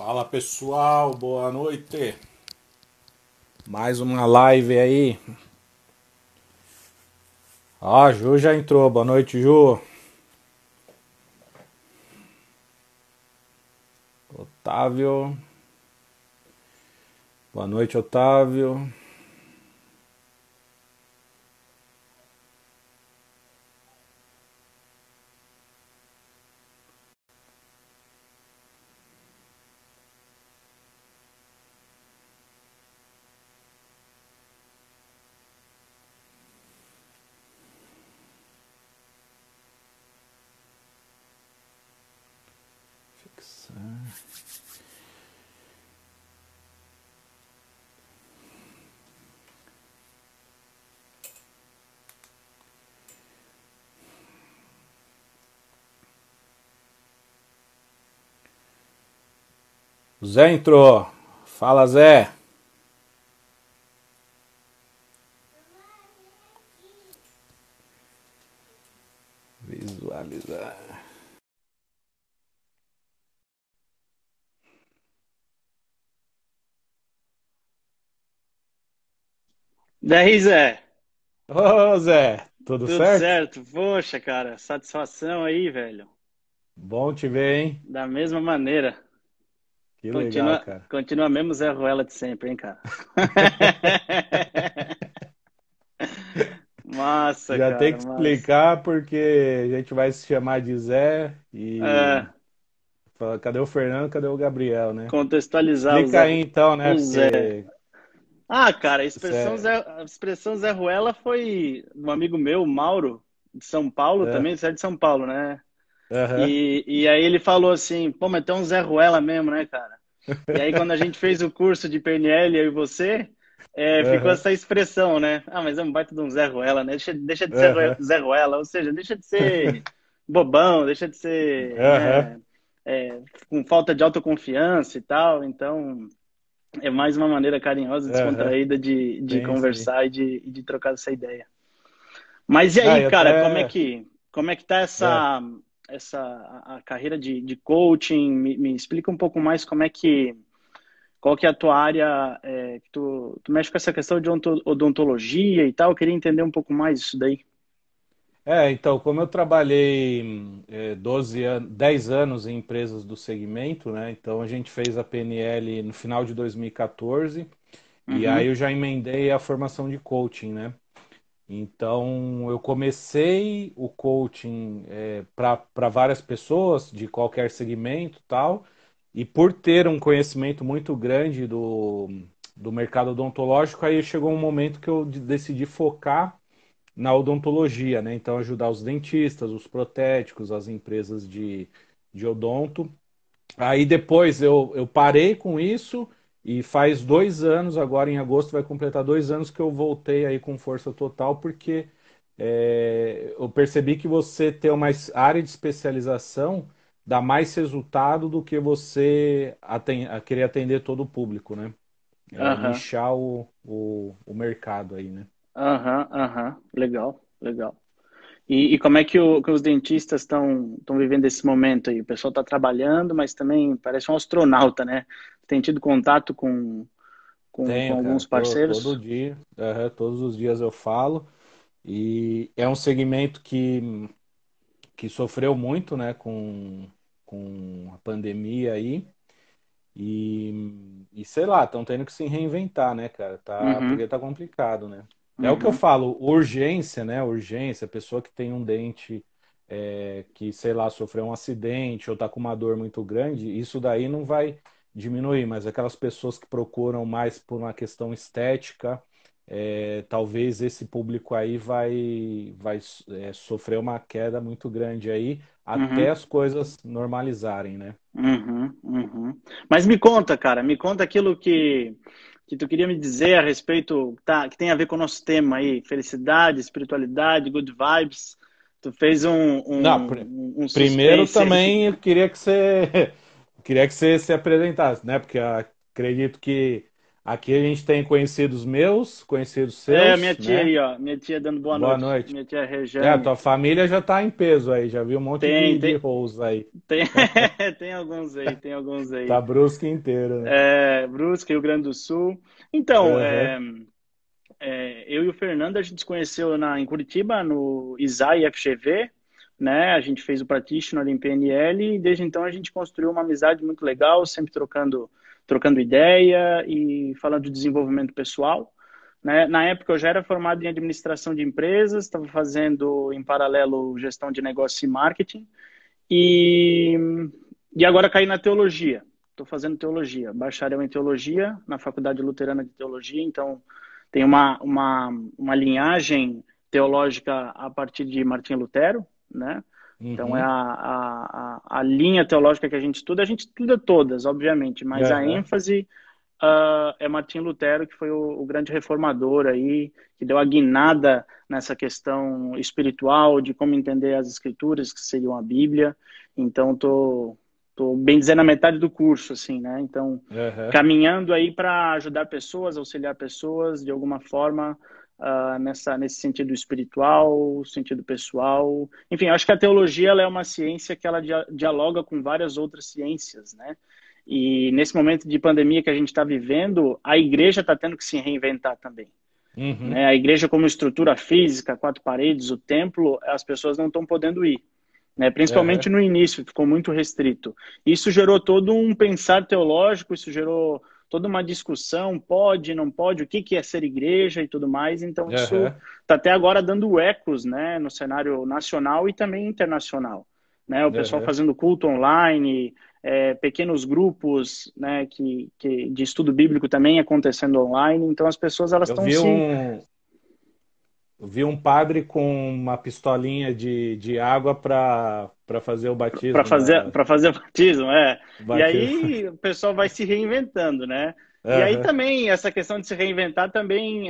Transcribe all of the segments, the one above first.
Fala pessoal, boa noite. Mais uma live aí. Ó, a Ju já entrou. Boa noite, Ju. Otávio. Boa noite, Otávio. Zé entrou. Fala, Zé. Visualizar. Daí, Zé, Ô, Zé. Tudo tudo certo? certo? Poxa, cara, satisfação aí, velho. Bom te ver, hein? Da mesma maneira. Que legal, Continua, cara. continua mesmo Zé Ruela de sempre, hein, cara? Massa, Já tem cara, que massa. explicar porque a gente vai se chamar de Zé e É, fala, cadê o Fernando, cadê o Gabriel, né? contextualizar Explica aí então, né? O Zé. Porque Ah, cara, você A expressão Zé Ruela foi um amigo meu, Mauro, de São Paulo é. também, você é de São Paulo, né? Aham, E aí ele falou assim, pô, mas tem um Zé Ruela mesmo, né, cara? E aí, quando a gente fez o curso de PNL, eu e você, ficou aham, essa expressão, né? Ah, mas é um baita de um Zé Ruela, né? Deixa de ser aham, Zé Ruela, ou seja, deixa de ser bobão, deixa de ser, aham, né, com falta de autoconfiança e tal. Então, é mais uma maneira carinhosa, aham. descontraída de Sim, sim. conversar e de trocar essa ideia. Mas e Ah, aí, e cara, até. como é que tá É. a carreira de coaching? Me explica um pouco mais qual que é a tua área, que tu mexe com essa questão de odontologia e tal. Eu queria entender um pouco mais isso daí. Então, como eu trabalhei 12 anos, 10 anos em empresas do segmento, né? Então a gente fez a PNL no final de 2014 e aí Uhum, eu já emendei a formação de coaching, né? Então, eu comecei o coaching para várias pessoas de qualquer segmento, tal, e por ter um conhecimento muito grande do mercado odontológico, aí chegou um momento que eu decidi focar na odontologia, né? Então, ajudar os dentistas, os protéticos, as empresas de odonto. Aí depois eu parei com isso e faz 2 anos, agora em agosto vai completar 2 anos que eu voltei aí com força total, porque eu percebi que você ter uma área de especialização dá mais resultado do que você querer atender todo o público, né? aham, Nichar o mercado aí, né? aham, aham. Legal, legal. E como é que os dentistas estão vivendo esse momento aí? O pessoal está trabalhando, mas também parece um astronauta, né? Tem tido contato com Tenho, cara, alguns todo parceiros? dia, todos os dias eu falo, e é um segmento que sofreu muito, né, com a pandemia aí, e sei lá, estão tendo que se reinventar, né, cara, Uhum, porque tá complicado, né. É o que eu uhum, falo, urgência, né, urgência, pessoa que tem um dente que, sei lá, sofreu um acidente ou tá com uma dor muito grande, isso daí não vai diminuir, mas aquelas pessoas que procuram mais por uma questão estética, talvez esse público aí vai sofrer uma queda muito grande aí até uhum. as coisas normalizarem, né? Uhum, uhum. Mas me conta, cara, me conta aquilo que tu queria me dizer a respeito, tá, que tem a ver com o nosso tema aí, felicidade, espiritualidade, good vibes. Tu fez Não, um primeiro suspense aí. também eu queria que você queria que você se apresentasse, né? Porque acredito que Aqui a gente tem conhecidos meus, conhecidos Minha seus, tia né? aí, ó. Minha tia dando boa Boa noite. noite. Minha tia É, a Rejane. tua família já tá em peso aí, já vi um monte Tem, de tem, rolos aí. tem, tem alguns aí, tem alguns Tá aí. brusque inteiro, né? Brusque, Rio Grande do Sul. Então, Aham. eu e o Fernando, a gente se conheceu em Curitiba, no ISAI FGV, né? A gente fez o practitioner em PNL e desde então a gente construiu uma amizade muito legal, sempre trocando ideia e falando de desenvolvimento pessoal, né? Na época eu já era formado em administração de empresas, estava fazendo em paralelo gestão de negócio e marketing e, e agora caí na teologia. Estou fazendo teologia, bacharel em teologia na Faculdade Luterana de Teologia, então tem uma linhagem teológica a partir de Martim Lutero, né? Então é Uhum. a linha teológica que a gente estuda todas, obviamente, mas a Aham. ênfase é Martim Lutero, que foi o grande reformador aí, que deu a guinada nessa questão espiritual, de como entender as escrituras, que seriam a Bíblia. Então, tô bem dizer na metade do curso, assim, né? Então, Aham. caminhando aí para ajudar pessoas, auxiliar pessoas de alguma forma nesse sentido espiritual, sentido pessoal. Enfim, eu acho que a teologia ela é uma ciência que ela dialoga com várias outras ciências, né? E nesse momento de pandemia que a gente está vivendo, a igreja está tendo que se reinventar também. Uhum. Né? A igreja como estrutura física, quatro paredes, o templo, as pessoas não estão podendo ir. Né? Aham. Principalmente no início, ficou muito restrito. Isso gerou todo um pensar teológico, isso gerou toda uma discussão, pode, não pode, o que é ser igreja e tudo mais. Então isso Aham. está até agora dando ecos, né, no cenário nacional e também internacional. Né? O pessoal Aham. fazendo culto online, pequenos grupos, né, de estudo bíblico também acontecendo online. Então as pessoas elas Eu estão vi se um, eu vi um padre com uma pistolinha de água para fazer o batismo para fazer o batismo, é. o E batismo. aí o pessoal vai se reinventando, né? E aí Aham. também essa questão de se reinventar também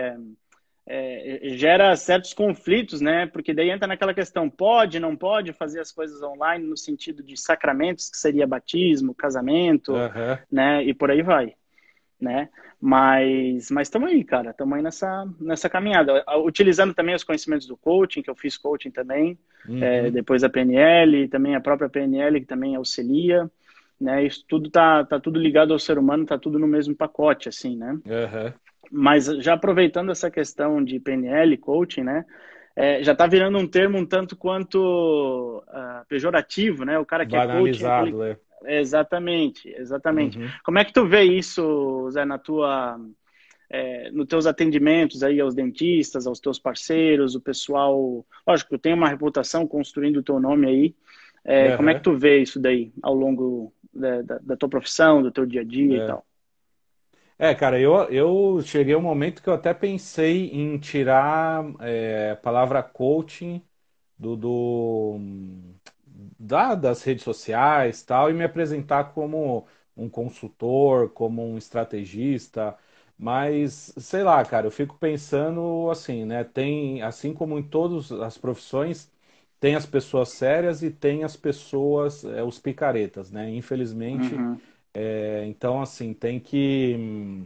gera certos conflitos, né? Porque daí entra naquela questão, pode, não pode fazer as coisas online no sentido de sacramentos, que seria batismo, casamento, Aham. né? E por aí vai, né? Mas estamos aí, cara, estamos aí nessa caminhada. Utilizando também os conhecimentos do coaching, que eu fiz coaching também, Uhum. depois a PNL, também a própria PNL, que também auxilia, né? Isso tudo tá tudo ligado ao ser humano, tá tudo no mesmo pacote, assim, né? Aham. Mas já aproveitando essa questão de PNL, coaching, né? Já está virando um termo um tanto quanto pejorativo, né? O cara que é coaching é aquele. Banalizado, é. Exatamente, exatamente. Uhum. Como é que tu vê isso, Zé, nos teus atendimentos aí aos dentistas, aos teus parceiros, o pessoal? Lógico, tem uma reputação construindo o teu nome aí. Como é que Aham. tu vê isso daí ao longo da tua profissão, do teu dia a dia e É. tal? Cara, eu cheguei a um momento que eu até pensei em tirar a palavra coaching do das redes sociais tal e me apresentar como um consultor, como um estrategista, mas sei lá, cara, eu fico pensando assim, né? Tem, assim como em todas as profissões, tem as pessoas sérias e tem as pessoas, os picaretas, né? Infelizmente, Uhum, então assim, tem que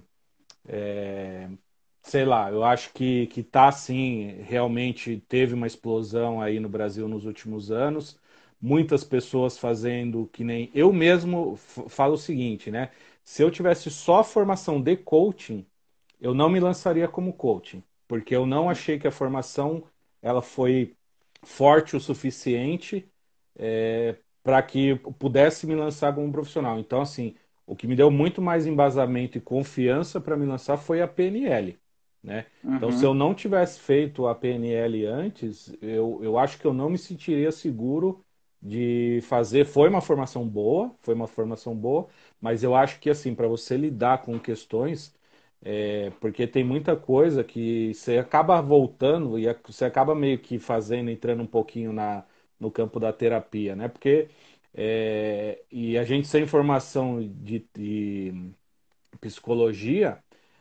sei lá, eu acho que tá assim, realmente teve uma explosão aí no Brasil nos últimos anos. Muitas pessoas fazendo que nem eu mesmo falo o seguinte, né? Se eu tivesse só formação de coaching, eu não me lançaria como coaching, porque eu não achei que a formação ela foi forte o suficiente para que eu pudesse me lançar como profissional. Então, assim, o que me deu muito mais embasamento e confiança para me lançar foi a PNL, né? Então, se eu uhum, não tivesse feito a PNL antes, eu acho que eu não me sentiria seguro de fazer. Foi uma formação boa, mas eu acho que, assim, para você lidar com questões, porque tem muita coisa que você acaba voltando e você acaba meio que fazendo, entrando um pouquinho no campo da terapia, né? Porque e a gente sem formação de psicologia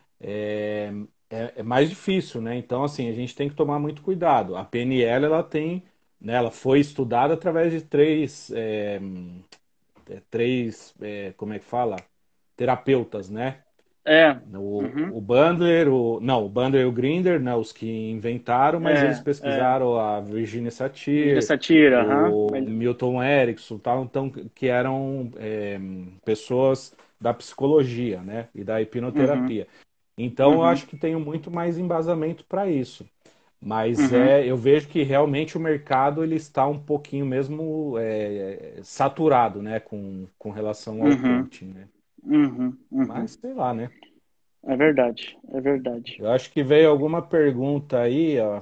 é mais difícil, né? Então, assim, a gente tem que tomar muito cuidado. A PNL, ela tem, né, ela foi estudada através de três, como é que fala? Terapeutas, né? É. O Uhum. Bandler, não, o Bandler e o Grinder, né, os que inventaram, mas eles É. pesquisaram a Virginia Virginia Satir, Satir, aham. o Milton Erickson, tal, então, que eram pessoas da psicologia, né, e da Uhum. hipnoterapia. Então, eu Uhum. acho que tenho muito mais embasamento para isso. Mas Uhum. eu vejo que realmente o mercado ele está um pouquinho mesmo saturado, né, com relação ao Uhum. coaching, né? Uhum. Uhum. Mas sei lá, né? É verdade, é verdade. Eu acho que veio alguma pergunta aí, ó.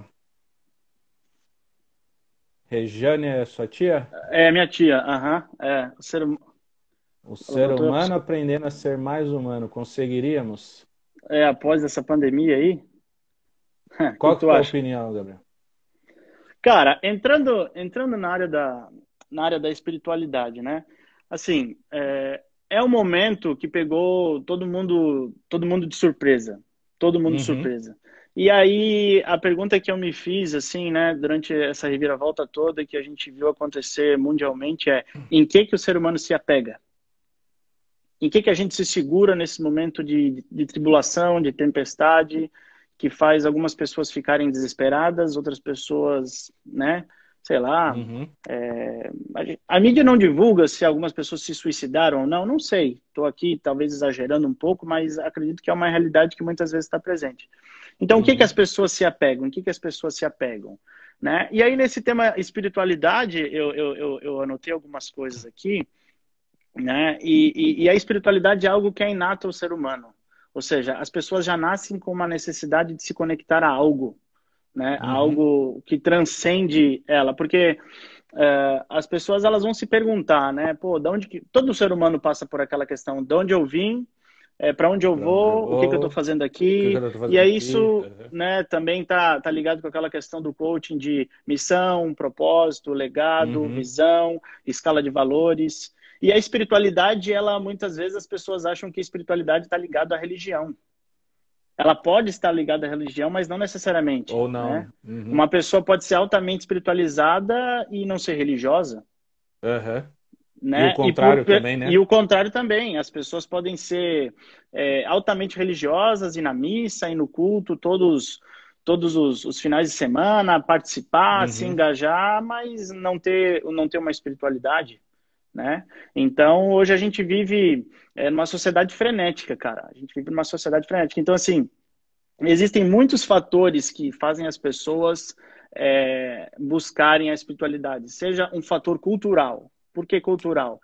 Rejane é sua tia? É, minha tia, aham, O ela ser voltou a humano aprendendo a ser mais humano, conseguiríamos? após essa pandemia aí, o que Qual que que é a tu tua acha? opinião, Gabriel? Cara, entrando na área da espiritualidade, né? Assim, é um momento que pegou todo mundo de surpresa, todo mundo de Uhum, surpresa. E aí, a pergunta que eu me fiz, assim, né, durante essa reviravolta toda que a gente viu acontecer mundialmente é: em que o ser humano se apega? Em que a gente se segura nesse momento de tribulação, de tempestade, que faz algumas pessoas ficarem desesperadas, outras pessoas, né, sei lá. uhum, A mídia não divulga se algumas pessoas se suicidaram ou não, não sei. Estou aqui talvez exagerando um pouco, mas acredito que é uma realidade que muitas vezes está presente. Então, o que as uhum, pessoas se apegam? O que as pessoas se apegam? Né? E aí, nesse tema espiritualidade, eu anotei algumas coisas aqui, né? E a espiritualidade é algo que é inato ao ser humano. Ou seja, as pessoas já nascem com uma necessidade de se conectar a algo, né? A uhum, algo que transcende ela, porque as pessoas elas vão se perguntar, né? Pô, de onde que todo ser humano passa por aquela questão? De onde eu vim? Para onde eu Pra onde eu vou? O que eu estou vou? O fazendo que que aqui? eu tô E fazendo aí aqui? isso, Uhum, né? Também tá ligado com aquela questão do coaching de missão, propósito, legado, uhum, visão, escala de valores. E a espiritualidade, ela muitas vezes as pessoas acham que a espiritualidade está ligada à religião. Ela pode estar ligada à religião, mas não necessariamente, ou né? não. Uhum, Uma pessoa pode ser altamente espiritualizada e não ser religiosa, uhum. E o né? contrário também, E né? o contrário também. As pessoas podem ser altamente religiosas, ir na missa, ir no culto, todos os finais de semana, participar, se Uhum, engajar, mas não ter uma espiritualidade, né? Então, hoje a gente vive numa sociedade frenética, cara. A gente vive numa sociedade frenética. Então, assim, existem muitos fatores que fazem as pessoas buscarem a espiritualidade, seja um fator cultural. Por que cultural?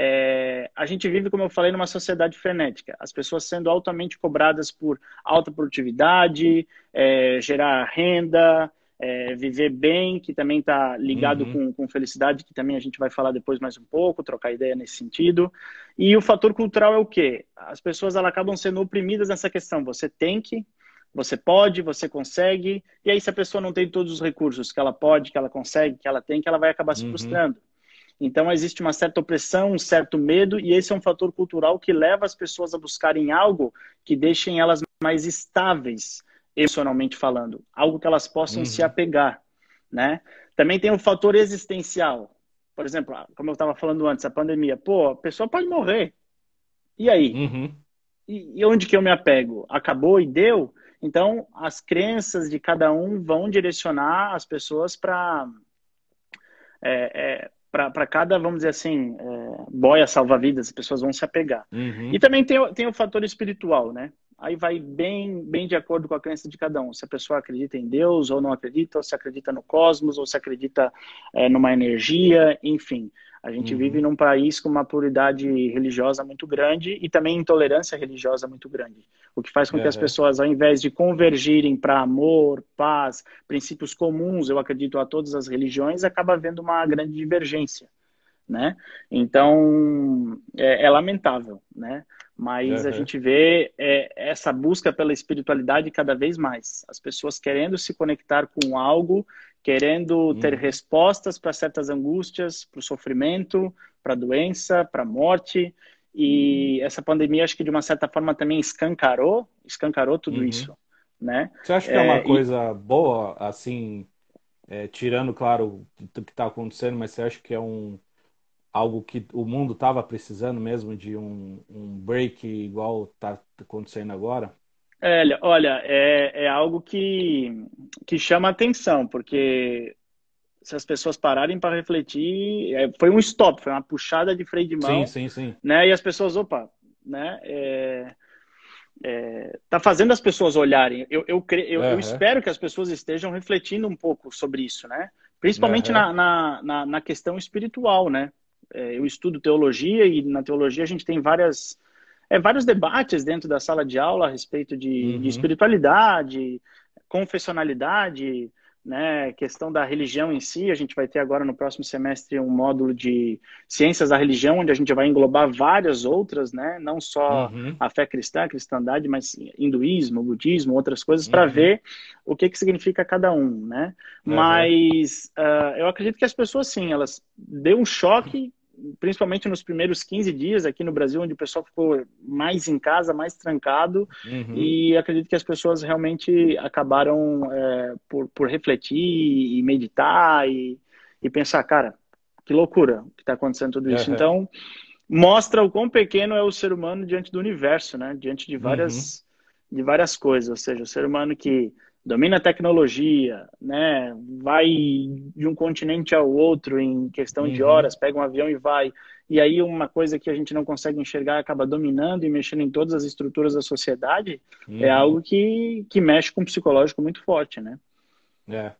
A gente vive, como eu falei, numa sociedade frenética. As pessoas sendo altamente cobradas por alta produtividade, gerar renda, viver bem, que também está ligado uhum, com felicidade, que também a gente vai falar depois mais um pouco, trocar ideia nesse sentido. E o fator cultural é o quê? As pessoas elas acabam sendo oprimidas nessa questão. Você tem que, você pode, você consegue, e aí se a pessoa não tem todos os recursos que ela pode, que ela consegue, que ela tem, que ela vai acabar se uhum, frustrando. Então existe uma certa opressão, um certo medo, e esse é um fator cultural que leva as pessoas a buscarem algo que deixem elas mais estáveis, emocionalmente falando, algo que elas possam se uhum, apegar, né? Também tem o fator existencial. Por exemplo, como eu estava falando antes, a pandemia, pô, a pessoa pode morrer. E aí? uhum. E onde que eu me apego? Acabou e deu? Então, as crenças de cada um vão direcionar as pessoas para cada, vamos dizer assim, boia salva-vidas, as pessoas vão se apegar. E Uhum, também tem o fator espiritual, né? Aí vai bem, bem de acordo com a crença de cada um. Se a pessoa acredita em Deus ou não acredita, ou se acredita no cosmos, ou se acredita numa energia, enfim. A gente vive uhum. num país com uma pluralidade religiosa muito grande e também intolerância religiosa muito grande. O que faz com que as Aham, pessoas, ao invés de convergirem para amor, paz, princípios comuns, eu acredito, a todas as religiões, acaba havendo uma grande divergência, né? Então, é lamentável, né? Mas a aham, gente vê essa busca pela espiritualidade cada vez mais. As pessoas querendo se conectar com algo, querendo ter uhum, respostas para certas angústias, para o sofrimento, para a doença, para a morte. E essa pandemia, acho que de uma certa forma também escancarou tudo uhum. isso, né? Você acha que é uma coisa boa, assim, tirando, claro, o que está acontecendo, mas você acha que é algo que o mundo estava precisando mesmo de um break igual está acontecendo agora? Olha, é algo que chama atenção, porque se as pessoas pararem para refletir, foi um stop, foi uma puxada de freio de Sim, mão, sim, sim. né? E as pessoas, opa, né? Tá fazendo as pessoas olharem. Eu Aham, espero que as pessoas estejam refletindo um pouco sobre isso, né? Principalmente aham, na questão espiritual, né? Eu estudo teologia e na teologia a gente tem vários debates dentro da sala de aula a respeito de uhum, espiritualidade, confessionalidade, né, questão da religião em si. A gente vai ter agora no próximo semestre um módulo de ciências da religião, onde a gente vai englobar várias outras, né, não só uhum, a fé cristã, a cristandade, mas hinduísmo, budismo, outras coisas, para uhum, ver o que significa cada um, né? aham, Mas eu acredito que as pessoas, sim, elas deu um choque, principalmente nos primeiros 15 dias aqui no Brasil, onde o pessoal ficou mais em casa, mais trancado, uhum, e acredito que as pessoas realmente acabaram por refletir e meditar e pensar, cara, que loucura que está acontecendo tudo isso. aham, Então, mostra o quão pequeno é o ser humano diante do universo, né? Diante uhum, de várias coisas. Ou seja, o ser humano que domina a tecnologia, né? Vai de um continente ao outro em questão de uhum, horas, pega um avião e vai. E aí uma coisa que a gente não consegue enxergar acaba dominando e mexendo em todas as estruturas da sociedade, é uhum, algo que mexe com o psicológico muito forte, né? é.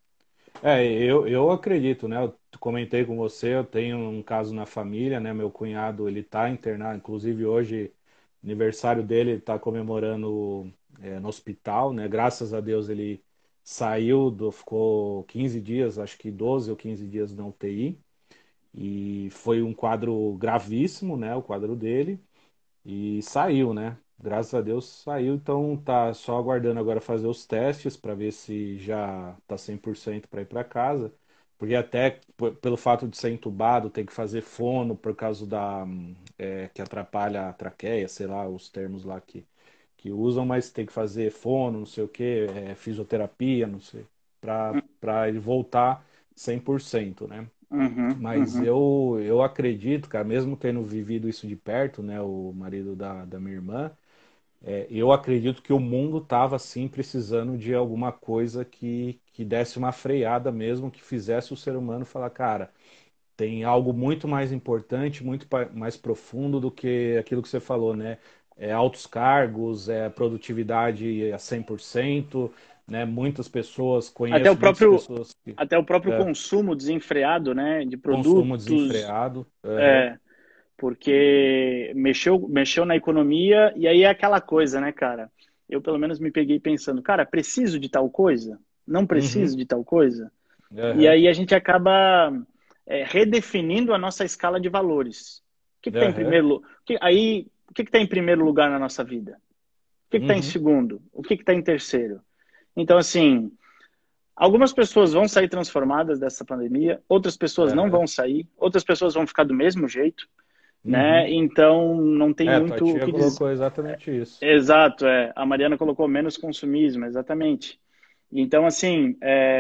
Eu acredito, né? Eu comentei com você, eu tenho um caso na família, né? Meu cunhado, ele tá internado, inclusive hoje, aniversário dele, ele tá comemorando no hospital, né? Graças a Deus ele saiu, ficou 15 dias, acho que 12 ou 15 dias na UTI, e foi um quadro gravíssimo, né? O quadro dele. E saiu, né? Graças a Deus saiu, então tá só aguardando agora fazer os testes para ver se já tá 100% para ir para casa. Porque até pelo fato de ser entubado, tem que fazer fono por causa que atrapalha a traqueia, sei lá, os termos lá que usam, mas tem que fazer fono, não sei o que, fisioterapia, não sei, para ele voltar 100%, né? Uhum, Mas uhum. eu acredito, cara, mesmo tendo vivido isso de perto, né, o marido da minha irmã, eu acredito que o mundo estava, assim, precisando de alguma coisa que desse uma freada mesmo, que fizesse o ser humano falar, cara, tem algo muito mais importante, muito mais profundo do que aquilo que você falou, né? Altos cargos, produtividade a 100%, né? Muitas pessoas, Até o conheço muitas próprio, pessoas que até o próprio é, consumo desenfreado, né, de consumo produtos. desenfreado. Aham. É, porque mexeu na economia e aí é aquela coisa, né, cara? Eu pelo menos me peguei pensando, cara, preciso de tal coisa? Não preciso Uhum. de tal coisa? E Aham, aí a gente acaba redefinindo a nossa escala de valores. O que está em aham, primeiro, o que está em primeiro lugar na nossa vida? O que está em uhum, segundo? O que está em terceiro? Então, assim, algumas pessoas vão sair transformadas dessa pandemia, outras pessoas não aham, vão sair, outras pessoas vão ficar do mesmo jeito, né? uhum. Então não tem Tua muito o tia que dizer. colocou exatamente isso. Exato, a Mariana colocou menos consumismo, exatamente. Então, assim,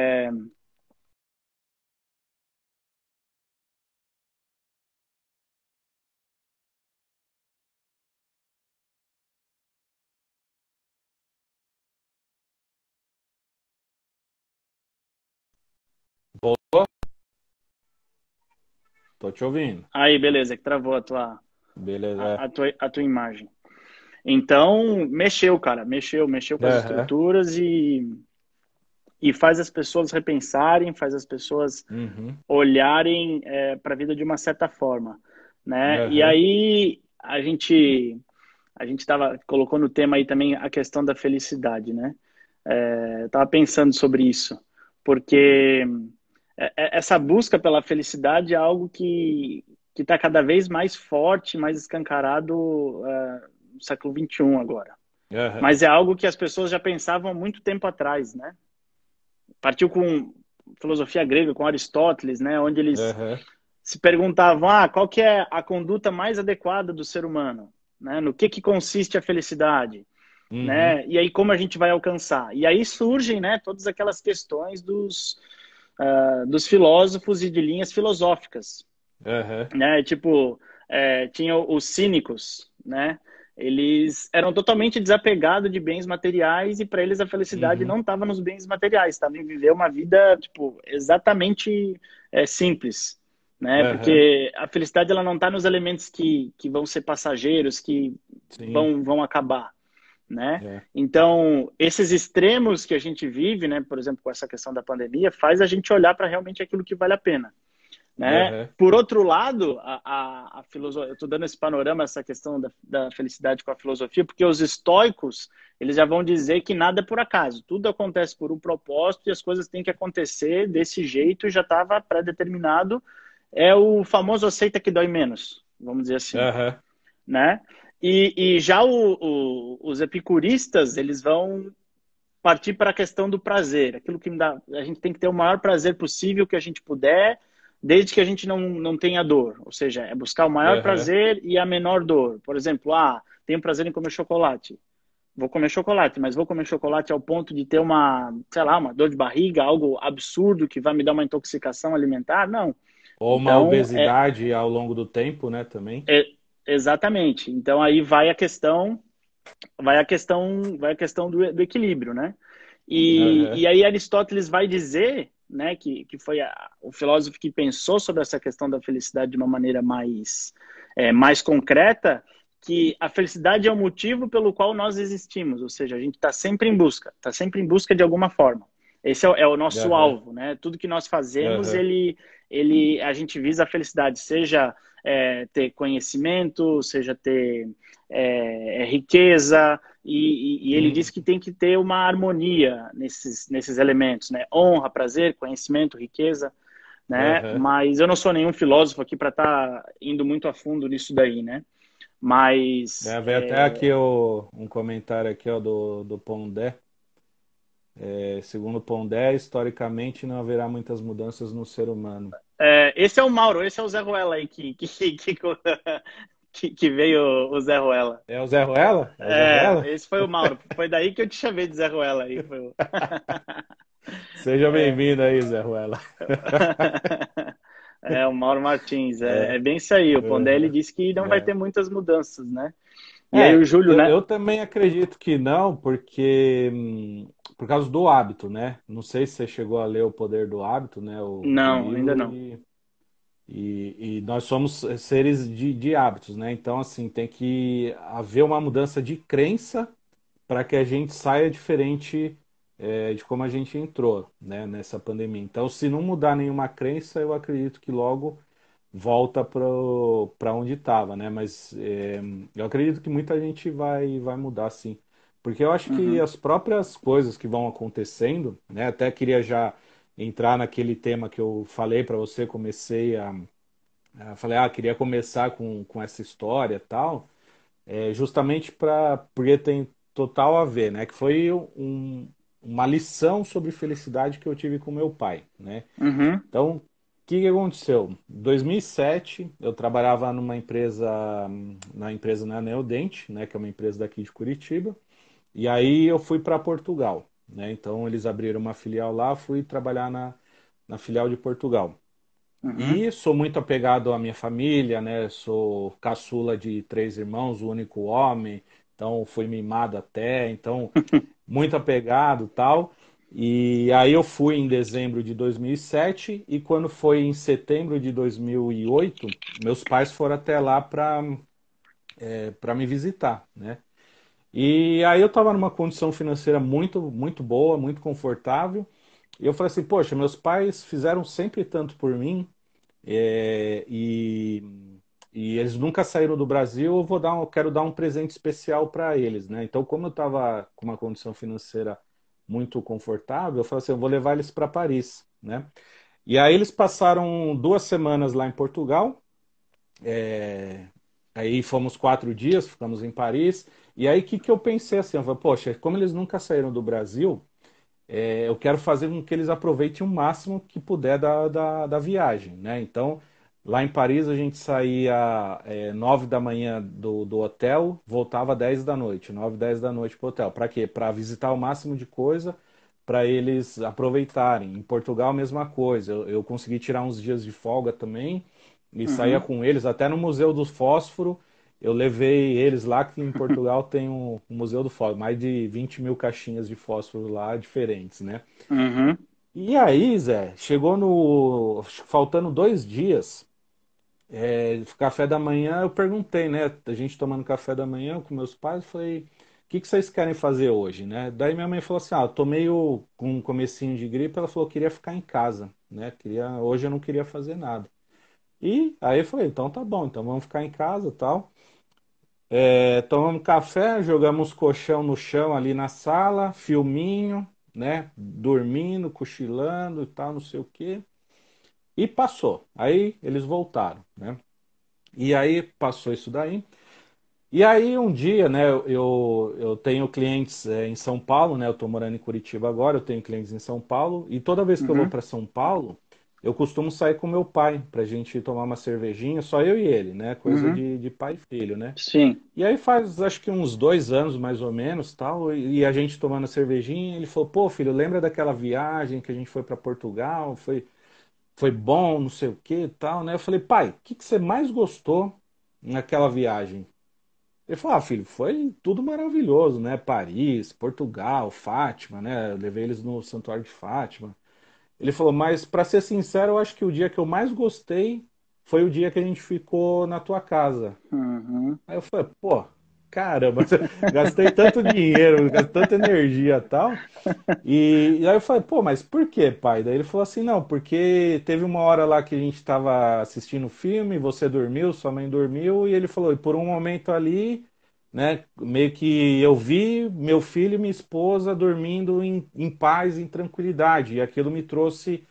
Voltou? Tô te ouvindo. aí beleza, que travou Beleza, é. a tua imagem. Então, mexeu, cara, mexeu com as Aham, estruturas e faz as pessoas repensarem, faz as pessoas uhum, olharem para a vida de uma certa forma, né? E aham, aí a gente colocou no tema aí também a questão da felicidade, né? Eu estava pensando sobre isso, porque essa busca pela felicidade é algo que está cada vez mais forte, mais escancarado no século XXI agora. aham, Mas é algo que as pessoas já pensavam há muito tempo atrás, né? Partiu com filosofia grega, com Aristóteles, né? Onde eles aham, se perguntavam, qual que é a conduta mais adequada do ser humano, né? No que consiste a felicidade, uhum, né? E aí como a gente vai alcançar? E aí surgem, né, todas aquelas questões dos filósofos e de linhas filosóficas. Aham. né? Tipo, tinha os cínicos, né? Eles eram totalmente desapegados de bens materiais e para eles a felicidade Uhum. não estava nos bens materiais, estava em viver uma vida, tipo, exatamente simples, né? Aham. Porque a felicidade ela não está nos elementos que vão ser passageiros, que Sim. vão acabar, né? É. Então, esses extremos que a gente vive, né, por exemplo, com essa questão da pandemia, faz a gente olhar para realmente aquilo que vale a pena, né? Aham. Por outro lado, a filosofia, eu estou dando esse panorama, essa questão da felicidade com a filosofia, porque os estoicos, eles já vão dizer que nada é por acaso, tudo acontece por um propósito e as coisas têm que acontecer desse jeito, já estava pré-determinado, é o famoso aceita que dói menos, vamos dizer assim, Aham. né? E já os epicuristas, eles vão partir para a questão do prazer, aquilo que dá, a gente tem que ter o maior prazer possível que a gente puder, desde que a gente não tenha dor, ou seja, é buscar o maior Aham. prazer e a menor dor. Por exemplo, tenho prazer em comer chocolate. Vou comer chocolate, mas vou comer chocolate ao ponto de ter uma, sei lá, uma dor de barriga, algo absurdo que vai me dar uma intoxicação alimentar? Não. Ou uma Então, obesidade ao longo do tempo, né, também. é exatamente. Então aí vai a questão do equilíbrio, né? E Aham. aí Aristóteles vai dizer, né, que foi o filósofo que pensou sobre essa questão da felicidade de uma maneira mais concreta, que a felicidade é o motivo pelo qual nós existimos, ou seja, a gente está sempre em busca de alguma forma. Esse é o nosso Aham. alvo, né? Tudo que nós fazemos, Aham. a gente visa a felicidade, seja ter conhecimento, seja ter riqueza, e ele diz Hum. que tem que ter uma harmonia nesses elementos, né? Honra, prazer, conhecimento, riqueza, né? Aham. Mas eu não sou nenhum filósofo aqui para estar indo muito a fundo nisso daí, né? Mas É, veio até aqui um comentário aqui, ó, do Pondé. Segundo Pondé, historicamente não haverá muitas mudanças no ser humano. esse é o Mauro, esse é o Zé Ruela aí que veio o Zé Ruela. É o Zé Ruela? É o Zé Ruela? Esse foi o Mauro. Foi daí que eu te chamei de Zé Ruela aí. Seja É, bem-vindo aí, Zé Ruela. o Mauro Martins. É, É bem isso aí. O Pondé ele aham, disse que não vai é. ter muitas mudanças, né? E aí o Júlio, né? Eu também acredito que não, porque por causa do hábito, né? Não sei se você chegou a ler O Poder do Hábito, né? O Não, ainda livro, não. e nós somos seres de hábitos, né? Então, assim, tem que haver uma mudança de crença para que a gente saia diferente, de como a gente entrou, né, nessa pandemia. Então, se não mudar nenhuma crença, eu acredito que logo volta para onde estava, né? Mas eu acredito que muita gente vai mudar, sim. Porque eu acho que Uhum, as próprias coisas que vão acontecendo, né? Até queria já entrar naquele tema que eu falei para você, falei, queria começar com essa história e tal, justamente porque tem total a ver, né? Que foi uma lição sobre felicidade que eu tive com meu pai, né? uhum, Então, o que que aconteceu? Em 2007, eu trabalhava na empresa na Neodente, né, que é uma empresa daqui de Curitiba, e aí eu fui para Portugal, né? Então, eles abriram uma filial lá, fui trabalhar na filial de Portugal. uhum. E sou muito apegado à minha família, né? Sou caçula de três irmãos, o único homem, então fui mimado até, então muito apegado, tal. E aí eu fui em dezembro de 2007 e quando foi em setembro de 2008, meus pais foram até lá para me visitar, né? E aí eu estava numa condição financeira muito muito boa, muito confortável. E eu falei assim, poxa, meus pais fizeram sempre tanto por mim, é, e, e eles nunca saíram do Brasil, eu quero dar um presente especial para eles, né? Então, como eu estava com uma condição financeira muito confortável, eu falei assim, eu vou levar eles para Paris, né? E aí eles passaram 2 semanas lá em Portugal, aí fomos 4 dias, ficamos em Paris, e aí o que que eu pensei assim, eu falei, poxa, como eles nunca saíram do Brasil, eu quero fazer com que eles aproveitem o máximo que puder da viagem, né? Então, lá em Paris a gente saía 9 da manhã do hotel, voltava 10 da noite, 9, 10 da noite para o hotel. Para quê? Para visitar o máximo de coisa, para eles aproveitarem. Em Portugal, a mesma coisa. Eu consegui tirar uns dias de folga também, e saía Uhum. com eles até no Museu do Fósforo. Eu levei eles lá, que em Portugal tem o Museu do Fósforo, mais de 20 mil caixinhas de fósforo lá diferentes, né? Uhum. E aí, Zé, chegou no. acho que faltando 2 dias, café da manhã, eu perguntei, né? A gente tomando café da manhã com meus pais, falei, o que que vocês querem fazer hoje, né? Daí minha mãe falou assim, ah, eu tô meio com um comecinho de gripe, ela falou que queria ficar em casa, né? Hoje eu não queria fazer nada. E aí eu falei, então tá bom, então vamos ficar em casa e tal. Tomamos café, jogamos colchão no chão ali na sala, filminho, né? Dormindo, cochilando e tal, não sei o quê. E passou. Aí eles voltaram, né? E aí passou isso daí. E aí um dia, né, eu tenho clientes em São Paulo, né? Eu tô morando em Curitiba agora, eu tenho clientes em São Paulo, e toda vez que eu vou Uhum. para São Paulo, eu costumo sair com meu pai pra gente tomar uma cervejinha, só eu e ele, né? Coisa Uhum. de pai e filho, né? Sim. E aí faz acho que uns 2 anos mais ou menos, tal, e a gente tomando a cervejinha, ele falou, pô, filho, lembra daquela viagem que a gente foi para Portugal? Foi bom, não sei o que e tal, né? Eu falei, pai, o que que você mais gostou naquela viagem? Ele falou, ah, filho, foi tudo maravilhoso, né? Paris, Portugal, Fátima, né? Eu levei eles no Santuário de Fátima. Ele falou, mas para ser sincero, eu acho que o dia que eu mais gostei foi o dia que a gente ficou na tua casa. Uhum. Aí eu falei, pô, caramba, gastei tanto dinheiro, gastei tanta energia e tal. E aí eu falei, pô, mas por quê, pai? Daí ele falou assim, não, porque teve uma hora lá que a gente estava assistindo o filme, você dormiu, sua mãe dormiu, e ele falou, e por um momento ali, né, meio que eu vi meu filho e minha esposa dormindo em paz, em tranquilidade, e aquilo me trouxe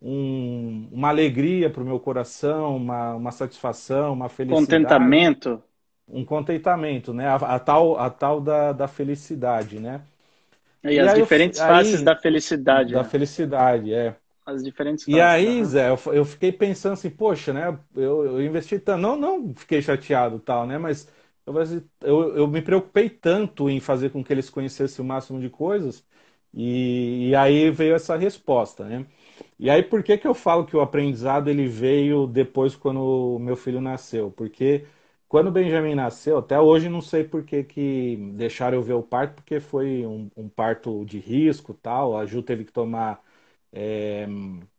uma alegria para o meu coração, uma satisfação, uma felicidade, Contentamento. um contentamento, né, a tal da felicidade, né? E E as aí, diferentes faces da felicidade, da né? felicidade, é. As diferentes E faces. aí, Aham. Zé, eu fiquei pensando assim, poxa, né? Eu investi tanto, não fiquei chateado e tal, né? Mas eu me preocupei tanto em fazer com que eles conhecessem o máximo de coisas, e aí veio essa resposta, né? E aí, por que que eu falo que o aprendizado ele veio depois quando o meu filho nasceu? Porque quando o Benjamin nasceu, até hoje não sei por que que deixaram eu ver o parto, porque foi um parto de risco, tal. A Ju teve que tomar é,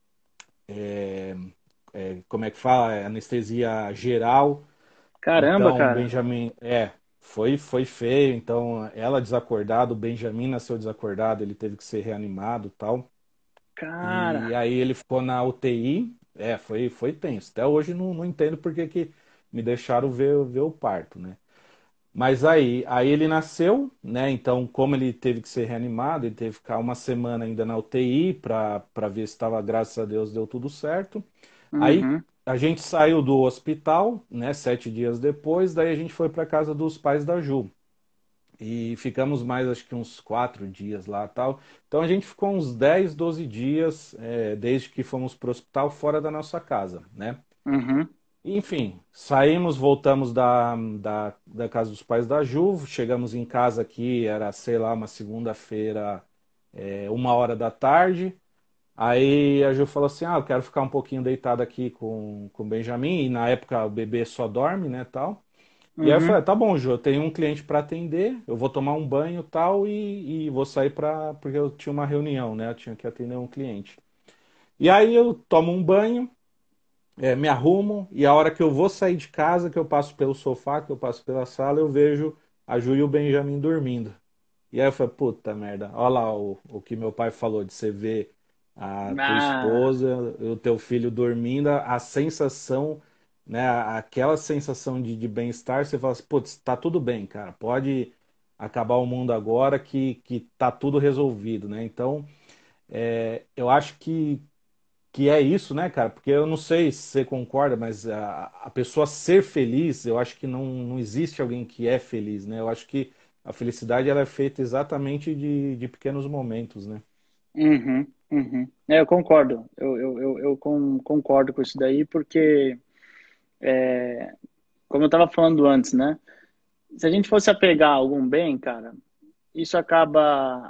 como é que fala? Anestesia geral. Caramba, Então, o cara. Benjamin, foi feio. Então, ela desacordada, o Benjamin nasceu desacordado, ele teve que ser reanimado, tal. Cara. E aí ele ficou na UTI. Foi tenso. Até hoje não entendo por que que me deixaram ver o parto, né? Mas aí ele nasceu, né? Então, como ele teve que ser reanimado, ele teve que ficar uma semana ainda na UTI para ver se estava, graças a Deus, deu tudo certo. Aí Uhum. a gente saiu do hospital, né? 7 dias depois, daí a gente foi para casa dos pais da Ju. E ficamos mais, acho que uns 4 dias lá, tal. Então a gente ficou uns 10, 12 dias, desde que fomos para o hospital, fora da nossa casa, né? Uhum. Enfim, saímos, voltamos da casa dos pais da Ju, chegamos em casa aqui, era, sei lá, uma segunda-feira, 1 hora da tarde. Aí a Ju falou assim: ah, eu quero ficar um pouquinho deitado aqui com o Benjamin, e na época o bebê só dorme, né, tal. E aí eu falei: Uhum. tá bom, Ju, eu tenho um cliente para atender, eu vou tomar um banho tal, e vou sair porque eu tinha uma reunião, né, eu tinha que atender um cliente. E aí eu tomo um banho, me arrumo, e a hora que eu vou sair de casa, que eu passo pelo sofá, que eu passo pela sala, eu vejo a Ju e o Benjamin dormindo. E aí eu falei, puta merda, olha lá o que meu pai falou, de você ver a tua Ah, esposa, o teu filho dormindo, a sensação, né, aquela sensação de bem-estar, você fala assim, putz, tá tudo bem, cara, pode acabar o mundo agora que tá tudo resolvido, né? Então, eu acho que é isso, né, cara? Porque eu não sei se você concorda, mas a pessoa ser feliz, eu acho que não existe alguém que é feliz, né? Eu acho que a felicidade ela é feita exatamente de pequenos momentos, né? uhum, uhum. Eu concordo. Concordo com isso daí, porque, como eu estava falando antes, né? Se a gente fosse apegar a algum bem, cara, isso acaba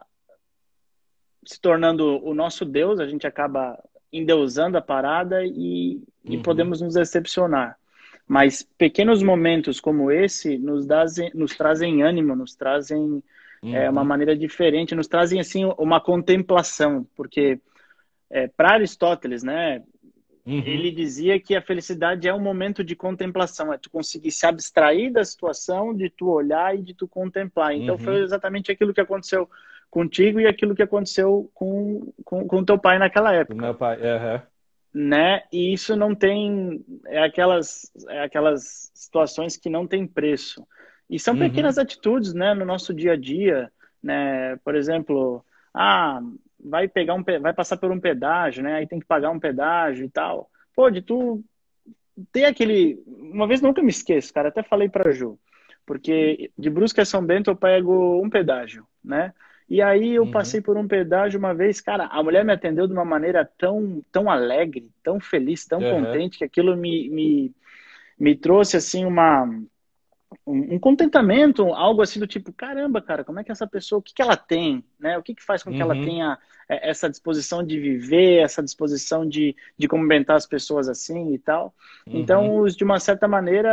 se tornando o nosso Deus, a gente acaba endeusando a parada e e Uhum. podemos nos decepcionar. Mas pequenos momentos como esse nos trazem ânimo, nos trazem uma Uhum. maneira diferente, nos trazem assim uma contemplação, porque para Aristóteles, né, ele Uhum. dizia que a felicidade é um momento de contemplação, é tu conseguir se abstrair da situação, de tu olhar e de tu contemplar. Então foi Uhum. exatamente aquilo que aconteceu contigo e aquilo que aconteceu com teu pai naquela O época, meu pai. Aham. né? E isso não tem, é aquelas situações que não tem preço. E são pequenas Uhum. atitudes, né, no nosso dia a dia, né? Por exemplo, ah, vai passar por um pedágio, né? Aí tem que pagar um pedágio e tal. Pô, de tu ter aquele, uma vez nunca me esqueço, cara, até falei para Ju, porque de Brusque a São Bento eu pego um pedágio, né? E aí eu Uhum. passei por um pedágio uma vez, cara, a mulher me atendeu de uma maneira tão alegre, tão feliz, tão Aham. contente, que aquilo me trouxe, assim, um contentamento, algo assim do tipo, caramba, cara, como é que essa pessoa, o que que ela tem, né? O que que faz com que ela Uhum. tenha essa disposição de viver, essa disposição de cumprimentar as pessoas assim e tal. Uhum. Então, de uma certa maneira,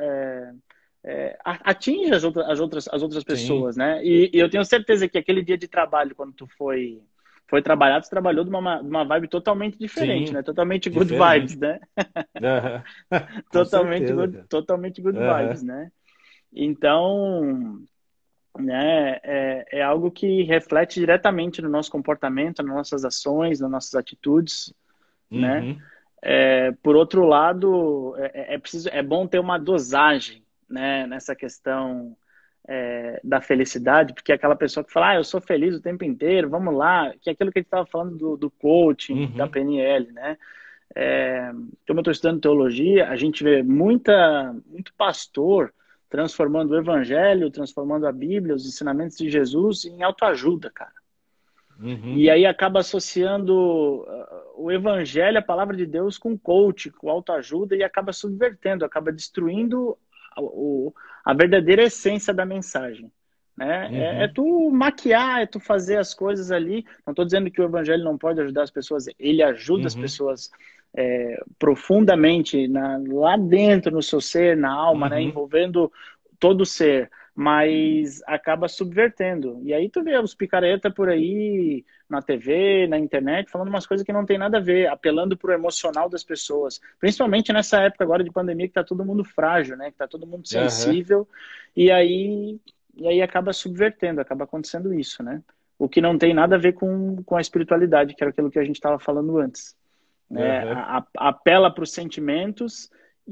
atinge as outras Sim. pessoas, né? E eu tenho certeza que aquele dia de trabalho, quando tu foi trabalhar, tu trabalhou de uma vibe totalmente diferente, Sim. né? Totalmente good vibes, Diferente. né? Aham. Com Totalmente certeza, good, cara. totalmente good Aham. vibes, né? Então, né, é algo que reflete diretamente no nosso comportamento, nas nossas ações, nas nossas atitudes, né? Uhum. Por outro lado, é bom ter uma dosagem, né, nessa questão da felicidade, porque é aquela pessoa que fala, eu sou feliz o tempo inteiro, vamos lá, que é aquilo que a gente estava falando do coaching, da Uhum. PNL, né? Como eu estou estudando teologia, a gente vê muito pastor transformando o evangelho, transformando a Bíblia, os ensinamentos de Jesus em autoajuda, cara. Uhum. E aí acaba associando o evangelho, a palavra de Deus, com coach, com autoajuda, e acaba subvertendo, acaba destruindo a verdadeira essência da mensagem. Né? É Uhum. tu maquiar, é tu fazer as coisas ali. Não estou dizendo que o evangelho não pode ajudar as pessoas, ele ajuda as Uhum. pessoas profundamente lá dentro, no seu ser, na alma, né? Uhum. Envolvendo todo o ser, mas acaba subvertendo. E aí tu vê os picareta por aí na TV, na internet, falando umas coisas que não tem nada a ver, apelando pro emocional das pessoas. Principalmente nessa época agora de pandemia que tá todo mundo frágil, né? Que tá todo mundo Aham. sensível e aí acaba subvertendo, acaba acontecendo isso, né? O que não tem nada a ver com a espiritualidade, que era aquilo que a gente estava falando antes. Né? Aham. Apela para os sentimentos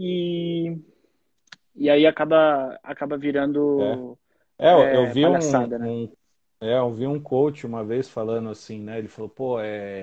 e aí acaba É. virando Eu vi palhaçada, né? eu vi um coach uma vez falando assim, né? Ele falou, pô,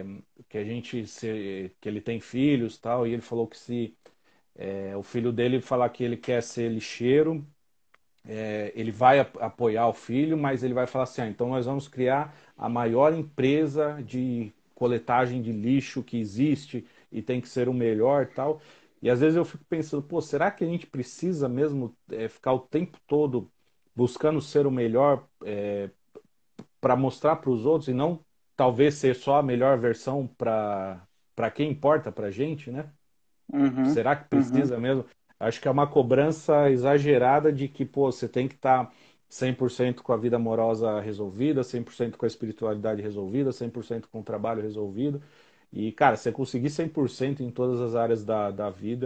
que ele tem filhos, tal, e ele falou que se o filho dele falar que ele quer ser lixeiro, ele vai apoiar o filho, mas ele vai falar assim, então nós vamos criar a maior empresa de coletagem de lixo que existe e tem que ser o melhor, tal. E às vezes eu fico pensando, pô, será que a gente precisa mesmo ficar o tempo todo buscando ser o melhor para mostrar para os outros e não talvez ser só a melhor versão para quem importa para a gente, né? Uhum, Será que uhum, precisa mesmo? Acho que é uma cobrança exagerada de que, pô, você tem que estar 100% com a vida amorosa resolvida, 100% com a espiritualidade resolvida, 100% com o trabalho resolvido. E, cara, se você conseguir 100% em todas as áreas da vida,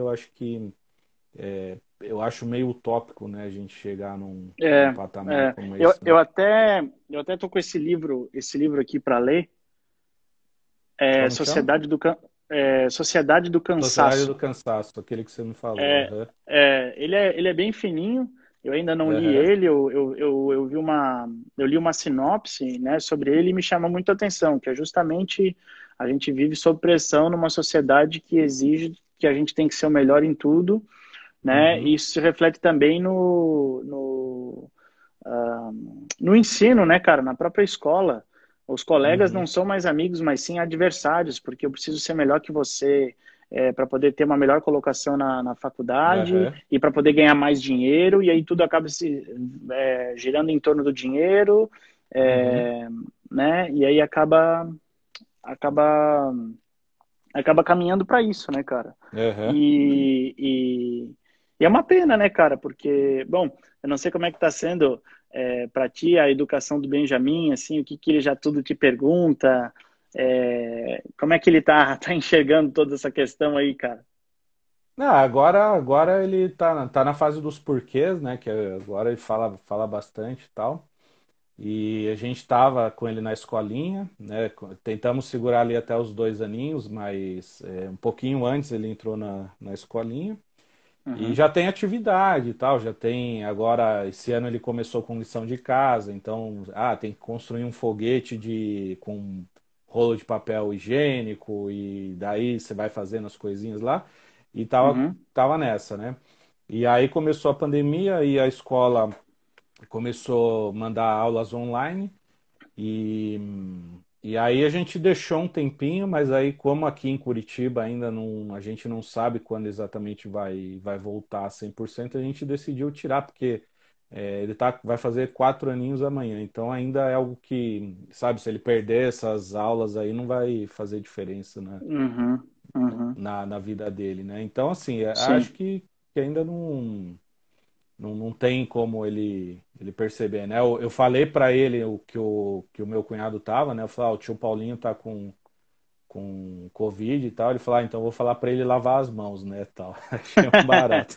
eu acho meio utópico, né, a gente chegar num é, patamar é. como Eu, esse, né? eu até eu até tô com esse livro aqui para ler, é Como que chama? Sociedade do Sociedade do Cansaço. Cansaço, aquele que você me falou. É, Aham. ele é bem fininho. Eu ainda não li Aham. ele. Eu li uma sinopse, né, sobre ele e me chamou muito a atenção, que é justamente a gente vive sob pressão numa sociedade que exige que a gente tem que ser o melhor em tudo, né? E Uhum. isso se reflete também no ensino, né, cara, na própria escola. Os colegas não Uhum. são mais amigos, mas sim adversários, porque eu preciso ser melhor que você para poder ter uma melhor colocação na faculdade Aham. e para poder ganhar mais dinheiro, e aí tudo acaba se girando em torno do dinheiro, Uhum. é, né? E aí acaba acaba caminhando para isso, né, cara? Aham. E, e, e é uma pena, né, cara? Porque, bom, eu não sei como é que tá sendo para ti a educação do Benjamin, assim, o que que ele já tudo te pergunta, como é que ele tá, tá enxergando toda essa questão aí, cara? Não, agora ele tá na fase dos porquês, né? Que agora ele fala bastante e tal. E a gente estava com ele na escolinha, né? Tentamos segurar ali até os 2 aninhos, mas um pouquinho antes ele entrou na escolinha. E Uhum, já tem atividade e tal, já tem. Agora, esse ano ele começou com lição de casa, então, tem que construir um foguete com rolo de papel higiênico, e daí você vai fazendo as coisinhas lá. E uhum, tava nessa, né? E aí começou a pandemia e a escola começou a mandar aulas online. E, e aí a gente deixou um tempinho, mas aí como aqui em Curitiba ainda não, a gente não sabe quando exatamente vai voltar 100%, a gente decidiu tirar, porque ele vai fazer 4 aninhos amanhã, então ainda é algo que, sabe, se ele perder essas aulas aí não vai fazer diferença uhum, uhum. na vida dele, né? Então, assim, acho Sim. que ainda não tem como ele perceber, né? Eu falei para ele que o meu cunhado tava, né? Eu falei, o tio Paulinho tá com Covid e tal. Ele falou, então eu vou falar para ele lavar as mãos, né? Tal. Achei um barato.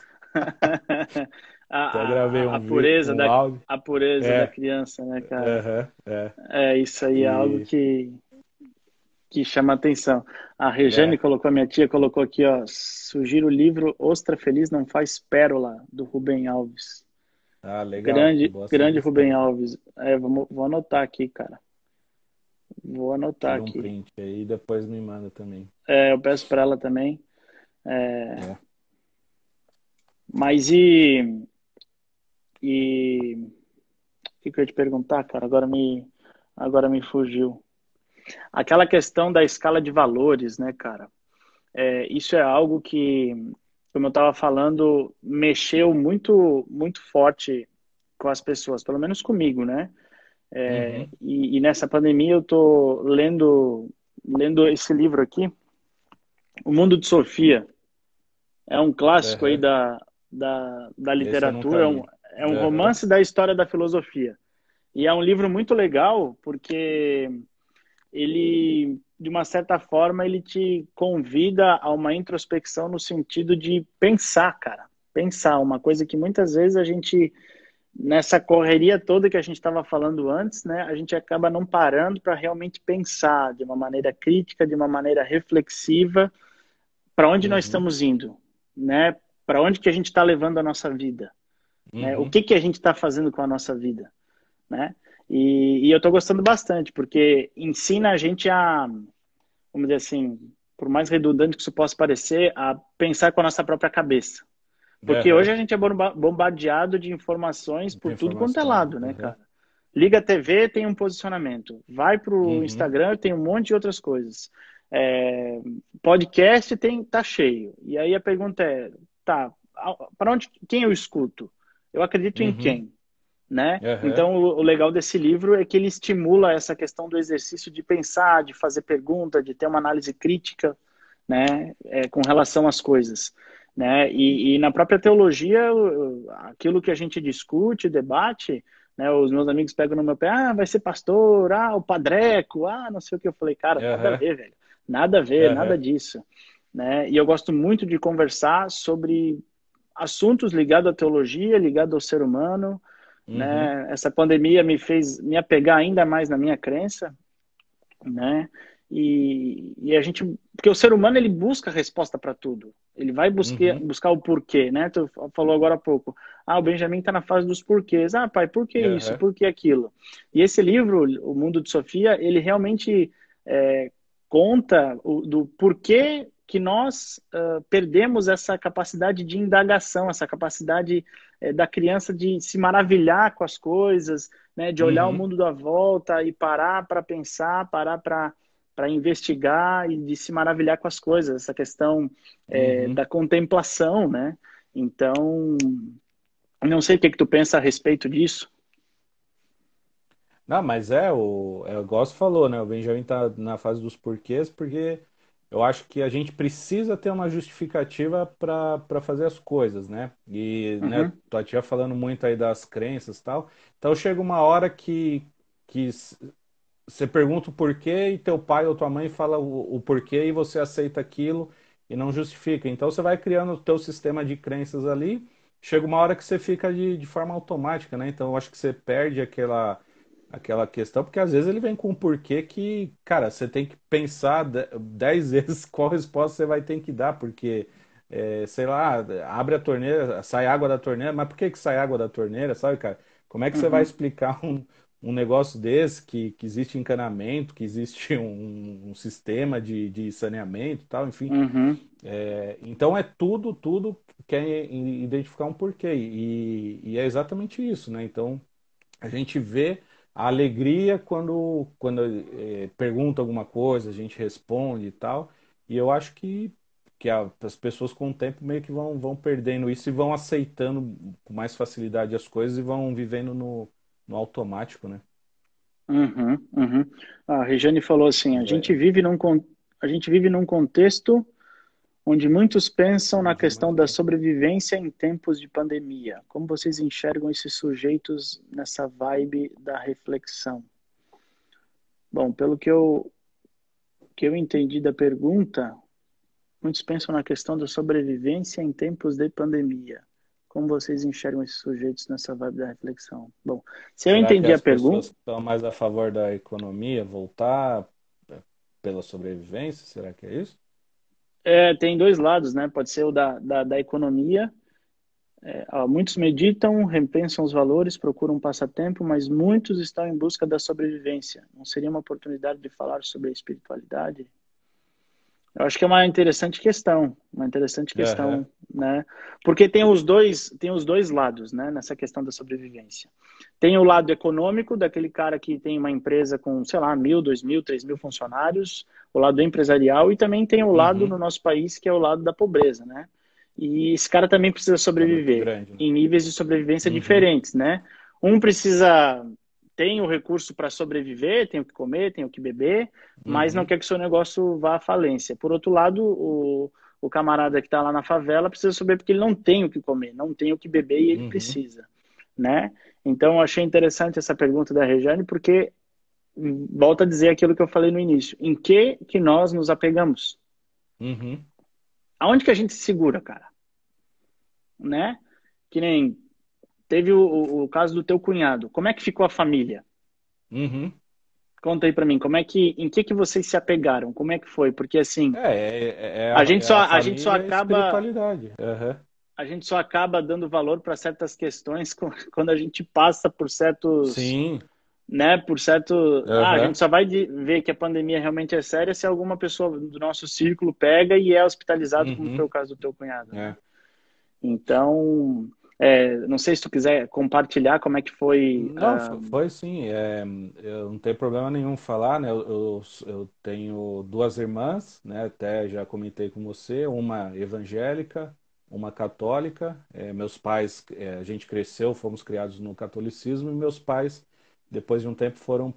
Até gravei A um, pureza um áudio. a pureza da É, criança, né, cara? aham, é. É, isso aí é algo E, que chama atenção. A Rejane é. colocou, a minha tia colocou aqui, ó, sugiro o livro Ostra Feliz Não Faz Pérola, do Rubem Alves. Ah, legal. Grande, Boa grande Rubem sugestão. Alves. Vou anotar aqui, cara. Vou anotar Tira um aqui. print aí e depois me manda também. Eu peço para ela também. É. Mas o que eu ia te perguntar, cara? Agora me fugiu. Aquela questão da escala de valores, né, cara? Isso é algo que, como eu estava falando, mexeu muito forte com as pessoas, pelo menos comigo, né? Uhum. E nessa pandemia eu tô lendo esse livro aqui, O Mundo de Sofia. É um clássico aí Aham. da Esse eu nunca literatura, li. é um Aham. romance da história da filosofia. E é um livro muito legal porque ele, de uma certa forma, ele te convida a uma introspecção no sentido de pensar, cara. Pensar, uma coisa que muitas vezes a gente, nessa correria toda que a gente estava falando antes, né, a gente acaba não parando para realmente pensar de uma maneira crítica, de uma maneira reflexiva, para onde nós Uhum. estamos indo, né? Para onde que a gente está levando a nossa vida, né? O Uhum. que a gente está fazendo com a nossa vida, né? E eu estou gostando bastante, porque ensina a gente vamos dizer assim, por mais redundante que isso possa parecer, a pensar com a nossa própria cabeça. Porque hoje Aham. a gente é bombardeado de informações Muita por tudo quanto é informação. lado, né, Aham. cara? Liga a TV, tem um posicionamento. Vai pro Uhum. Instagram, tem um monte de outras coisas. É, podcast tá cheio. E aí a pergunta é, tá, para onde, quem eu escuto? Eu acredito em Uhum. quem? Né? Aham. Então, o legal desse livro é que ele estimula essa questão do exercício de pensar, de fazer pergunta, de ter uma análise crítica, né, com relação às coisas, né? E na própria teologia, aquilo que a gente discute, debate, né, os meus amigos pegam no meu pé, vai ser pastor, o padreco, não sei o que. Eu falei, cara, nada a Aham. ver, velho, nada a ver, nada Aham. disso, né? E eu gosto muito de conversar sobre assuntos ligados à teologia, ligados ao ser humano, Uhum. né? Essa pandemia me fez me apegar ainda mais na minha crença, né? E a gente, porque o ser humano ele busca resposta para tudo, ele vai Uhum. buscar o porquê, né? Tu falou agora há pouco, o Benjamin está na fase dos porquês, pai, por que isso, Aham. por que aquilo? E esse livro, O Mundo de Sofia, ele realmente conta do porquê que nós perdemos essa capacidade de indagação, essa capacidade da criança de se maravilhar com as coisas, né, de olhar o Uhum. mundo da volta e parar para pensar, parar para investigar e de se maravilhar com as coisas, essa questão Uhum. da contemplação, né? Então, não sei o que tu pensa a respeito disso. Não, mas o Gosto falou, né? O Benjamin tá na fase dos porquês, porque eu acho que a gente precisa ter uma justificativa para fazer as coisas, né? E, né, Uhum, tua tia falando muito aí das crenças e tal. Então chega uma hora que você pergunta o porquê e teu pai ou tua mãe fala o porquê e você aceita aquilo e não justifica. Então você vai criando o teu sistema de crenças ali, chega uma hora que você fica de forma automática, né? Então eu acho que você perde aquela questão, porque às vezes ele vem com um porquê que, cara, você tem que pensar 10 vezes qual resposta você vai ter que dar, porque, sei lá, abre a torneira, sai água da torneira, mas por que que sai água da torneira, sabe, cara? Como é que você vai uhum, explicar um negócio desse, que existe encanamento, que existe um sistema de saneamento e tal, enfim. uhum, Então é tudo quer identificar um porquê. E é exatamente isso, né? Então a gente vê a alegria quando pergunta alguma coisa, a gente responde e tal. E eu acho que as pessoas com o tempo meio que vão perdendo isso e vão aceitando com mais facilidade as coisas e vão vivendo no automático, né? uhum, uhum. A Regiane falou assim, É, a gente vive num contexto onde muitos pensam na onde questão muito da bem. sobrevivência em tempos de pandemia. Como vocês enxergam esses sujeitos nessa vibe da reflexão? Bom, pelo que eu entendi da pergunta, muitos pensam na questão da sobrevivência em tempos de pandemia. Como vocês enxergam esses sujeitos nessa vibe da reflexão? Bom, se eu Será que entendi a as pessoas pergunta, estão mais a favor da economia voltar pela sobrevivência? Será que é isso? tem dois lados, né? Pode ser o da economia. Muitos meditam, repensam os valores, procuram um passatempo, mas muitos estão em busca da sobrevivência. Não seria uma oportunidade de falar sobre a espiritualidade? Eu acho que é uma interessante Aham. questão, né? Porque tem os dois lados, né, nessa questão da sobrevivência. Tem o lado econômico, daquele cara que tem uma empresa com, sei lá, 1.000, 2.000, 3.000 funcionários, o lado empresarial, e também tem o lado no Uhum. nosso país, que é o lado da pobreza, né? E esse cara também precisa Que é muito sobreviver grande, né? em níveis de sobrevivência Uhum. diferentes, né? Um precisa, tem o recurso para sobreviver, tem o que comer, tem o que beber, mas não Uhum. quer que o seu negócio vá à falência. Por outro lado, o camarada que está lá na favela precisa saber porque ele não tem o que comer, não tem o que beber e ele Uhum. precisa, né? Então, eu achei interessante essa pergunta da Regiane, porque volta a dizer aquilo que eu falei no início. Em que nós nos apegamos? Uhum. Aonde que a gente se segura, cara? Né? Que nem teve o caso do teu cunhado. Como é que ficou a família? Uhum. Conta aí pra mim, em que vocês se apegaram? Como é que foi? Porque assim, É a a gente só família e a acaba espiritualidade. Aham. dando valor para certas questões quando a gente passa por certos, Sim. né, a gente Aham. só vai ver que a pandemia realmente é séria se alguma pessoa do nosso círculo pega e é hospitalizado, como foi o Uhum. caso do teu cunhado, né? É. Então, não sei se tu quiser compartilhar como é que foi. Não, foi sim. Eu não tenho problema nenhum falar, né? Eu tenho duas irmãs, né? Até já comentei com você, uma evangélica, uma católica. Meus pais, a gente cresceu, fomos criados no catolicismo, e meus pais, depois de um tempo, foram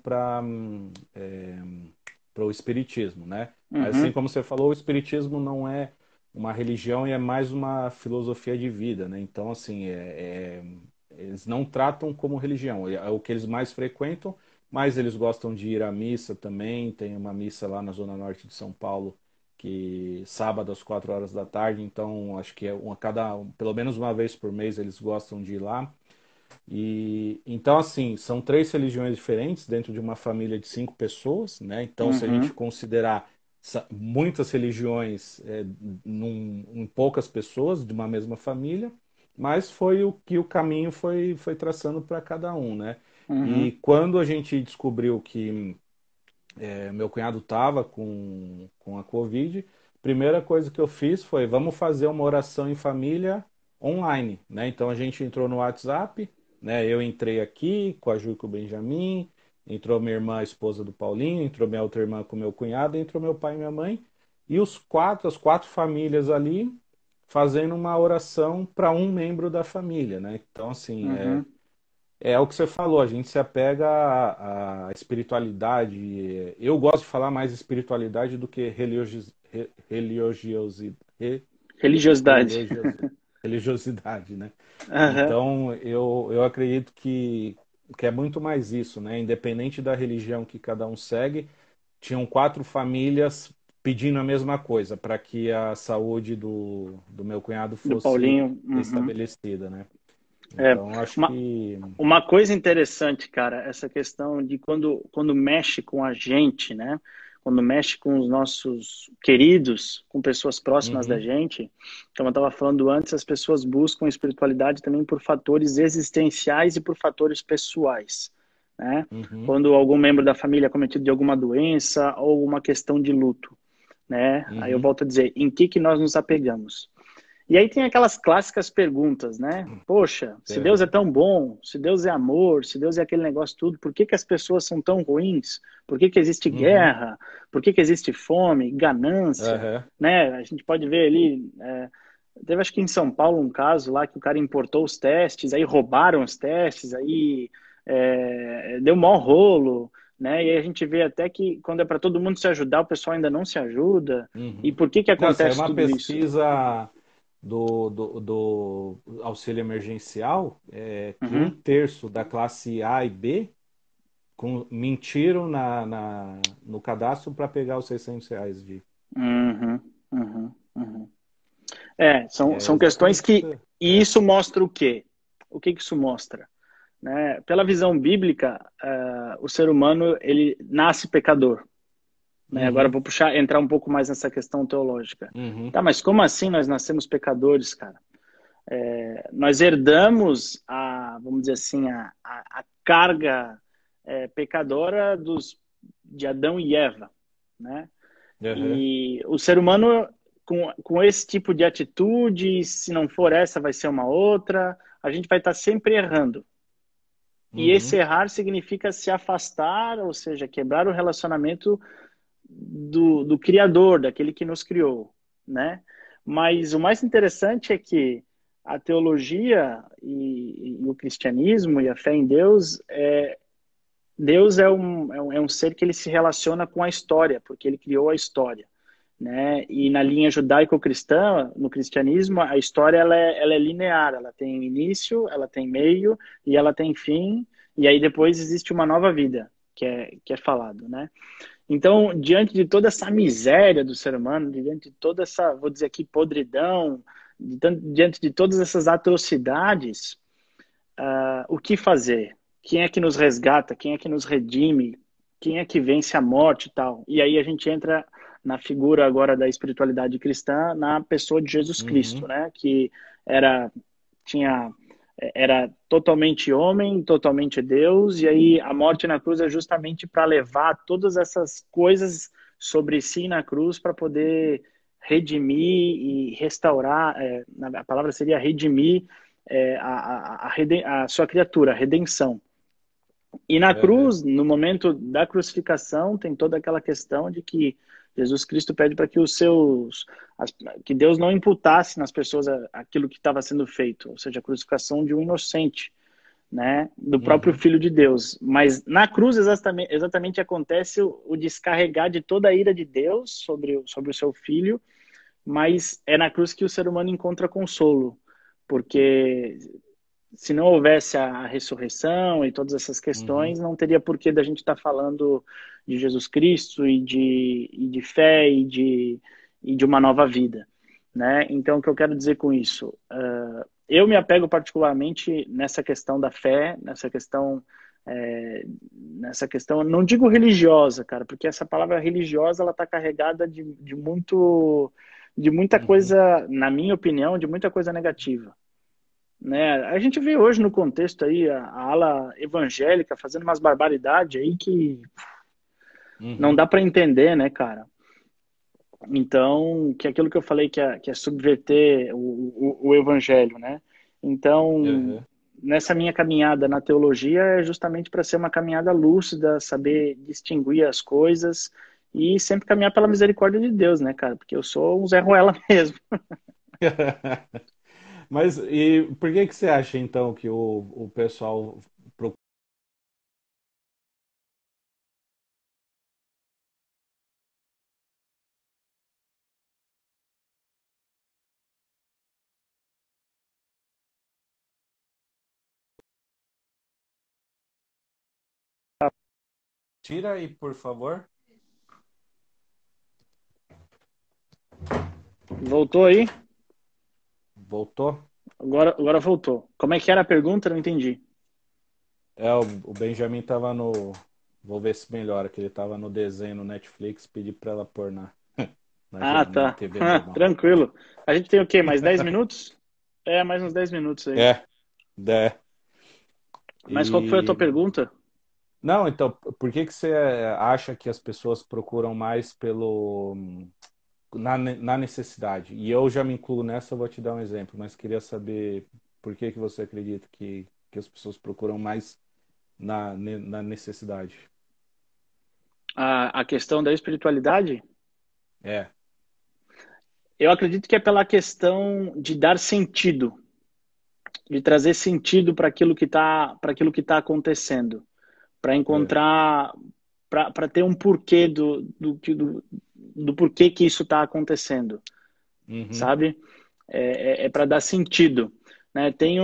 para o espiritismo, né? Mas assim Uhum, como você falou, o espiritismo não é uma religião e é mais uma filosofia de vida, né? Então, assim, eles não tratam como religião, é o que eles mais frequentam, mas eles gostam de ir à missa também. Tem uma missa lá na Zona Norte de São Paulo, que sábado às 4 horas da tarde, então acho que pelo menos uma vez por mês eles gostam de ir lá. E então, assim, são três religiões diferentes dentro de uma família de 5 pessoas, né? Então, se a gente uhum, considerar muitas religiões em poucas pessoas de uma mesma família, mas foi o que o caminho foi traçando para cada um, né? uhum, E quando a gente descobriu que meu cunhado estava com a Covid, a primeira coisa que eu fiz foi, vamos fazer uma oração em família online, né? Então a gente entrou no WhatsApp, né? Eu entrei aqui com a Ju e com o Benjamin, entrou minha irmã, a esposa do Paulinho, entrou minha outra irmã com meu cunhado, entrou meu pai e minha mãe, e as quatro famílias ali fazendo uma oração para um membro da família, né? Então, assim, uhum, é o que você falou, a gente se apega à espiritualidade. Eu gosto de falar mais espiritualidade do que religiosidade, Religiosidade. religiosidade, né? Aham. Então, eu acredito que é muito mais isso, né? Independente da religião que cada um segue, tinham quatro famílias pedindo a mesma coisa, para que a saúde do meu cunhado Do fosse Paulinho. Uhum. restabelecida, né? É. Então, acho Uma, que. uma coisa interessante, cara, essa questão de quando mexe com a gente, né? Quando mexe com os nossos queridos, com pessoas próximas da Uhum, gente, como eu estava falando antes, as pessoas buscam espiritualidade também por fatores existenciais e por fatores pessoais, né? uhum, Quando algum membro da família é cometido de alguma doença ou uma questão de luto, né? Aí eu uhum, volto a dizer, em que nós nos apegamos? E aí tem aquelas clássicas perguntas, né? Poxa, se Deus é uhum, tão bom, se Deus é amor, se Deus é aquele negócio tudo, por que que as pessoas são tão ruins? Por que que existe uhum, guerra? Por que que existe fome, ganância? aham, Né? A gente pode ver ali, teve acho que em São Paulo um caso lá que o cara importou os testes, aí roubaram os testes, aí deu mó rolo, né? E aí a gente vê até que quando é para todo mundo se ajudar, o pessoal ainda não se ajuda. E uhum. por que que Não, saiu acontece uma tudo isso? pesquisa do auxílio emergencial, que um Uhum. terço da classe A e B mentiram no cadastro para pegar os R$ 600 de. Uhum, uhum, uhum. É, É são questões exatamente que. isso. E isso mostra o quê? O que que isso mostra? Né? Pela visão bíblica, o ser humano ele nasce pecador. Né? Agora eu Uhum, vou entrar um pouco mais nessa questão teológica. uhum, Tá, mas como assim nós nascemos pecadores, cara? Nós herdamos vamos dizer assim, a carga pecadora de Adão e Eva, né? uhum, E o ser humano, com esse tipo de atitude, se não for essa, vai ser uma outra, a gente vai estar sempre errando. E esse uhum, errar significa se afastar, ou seja, quebrar o relacionamento do Criador, daquele que nos criou, né? Mas o mais interessante é que a teologia e o cristianismo e a fé em Deus, Deus é um ser que ele se relaciona com a história, porque ele criou a história, né? E na linha judaico-cristã, no cristianismo, a história ela é linear, ela tem início, ela tem meio e ela tem fim, e aí depois existe uma nova vida, que é falado, né? Então, diante de toda essa miséria do ser humano, diante de toda essa, vou dizer aqui, podridão, diante de todas essas atrocidades, o que fazer? Quem é que nos resgata? Quem é que nos redime? Quem é que vence a morte e tal? E aí a gente entra na figura agora da espiritualidade cristã, na pessoa de Jesus Cristo, uhum, né? Que era tinha era totalmente homem, totalmente Deus, e aí a morte na cruz é justamente para levar todas essas coisas sobre si na cruz para poder redimir e restaurar, a palavra seria redimir a sua criatura, a redenção. E na uhum, cruz, no momento da crucificação, tem toda aquela questão de que Jesus Cristo pede para que que Deus não imputasse nas pessoas aquilo que estava sendo feito, ou seja, a crucificação de um inocente, né, do próprio uhum, Filho de Deus. Mas na cruz exatamente acontece o descarregar de toda a ira de Deus sobre o seu Filho, mas é na cruz que o ser humano encontra consolo, porque se não houvesse a ressurreição e todas essas uhum, questões, não teria porquê da gente estar falando de Jesus Cristo e de fé e de uma nova vida, né? Então, o que eu quero dizer com isso? Eu me apego particularmente nessa questão da fé, nessa questão, não digo religiosa, cara, porque essa palavra religiosa ela está carregada de muita uhum. coisa, na minha opinião, de muita coisa negativa, né? A gente vê hoje no contexto aí a ala evangélica fazendo umas barbaridades aí que não Uhum, dá para entender, né, cara? Então, que é aquilo que eu falei que é subverter o evangelho, né? Então, uhum. nessa minha caminhada na teologia é justamente para ser uma caminhada lúcida, saber distinguir as coisas e sempre caminhar pela misericórdia de Deus, né, cara? Porque eu sou um Zé Ruela mesmo. Mas e por que que você acha então que o pessoal Tira aí, por favor. Voltou aí? Voltou? Agora voltou. Como é que era a pergunta? Não entendi. O Benjamin tava no. Vou ver se melhora, que ele tava no desenho no Netflix, pedi pra ela pôr Ah, na tá. TV normal. Tranquilo. A gente tem o quê? Mais 10 minutos? É, mais uns 10 minutos aí. É, é. Mas qual que foi a tua E. pergunta? Não, então, por que que você acha que as pessoas procuram mais na necessidade? E eu já me incluo nessa, eu vou te dar um exemplo, mas queria saber por que que você acredita que as pessoas procuram mais na necessidade. A questão da espiritualidade? É, Eu acredito que é pela questão de dar sentido, de trazer sentido para aquilo que está acontecendo, para é. encontrar, para ter um porquê do porquê que isso está acontecendo, Uhum. sabe? É para dar sentido, né? Tem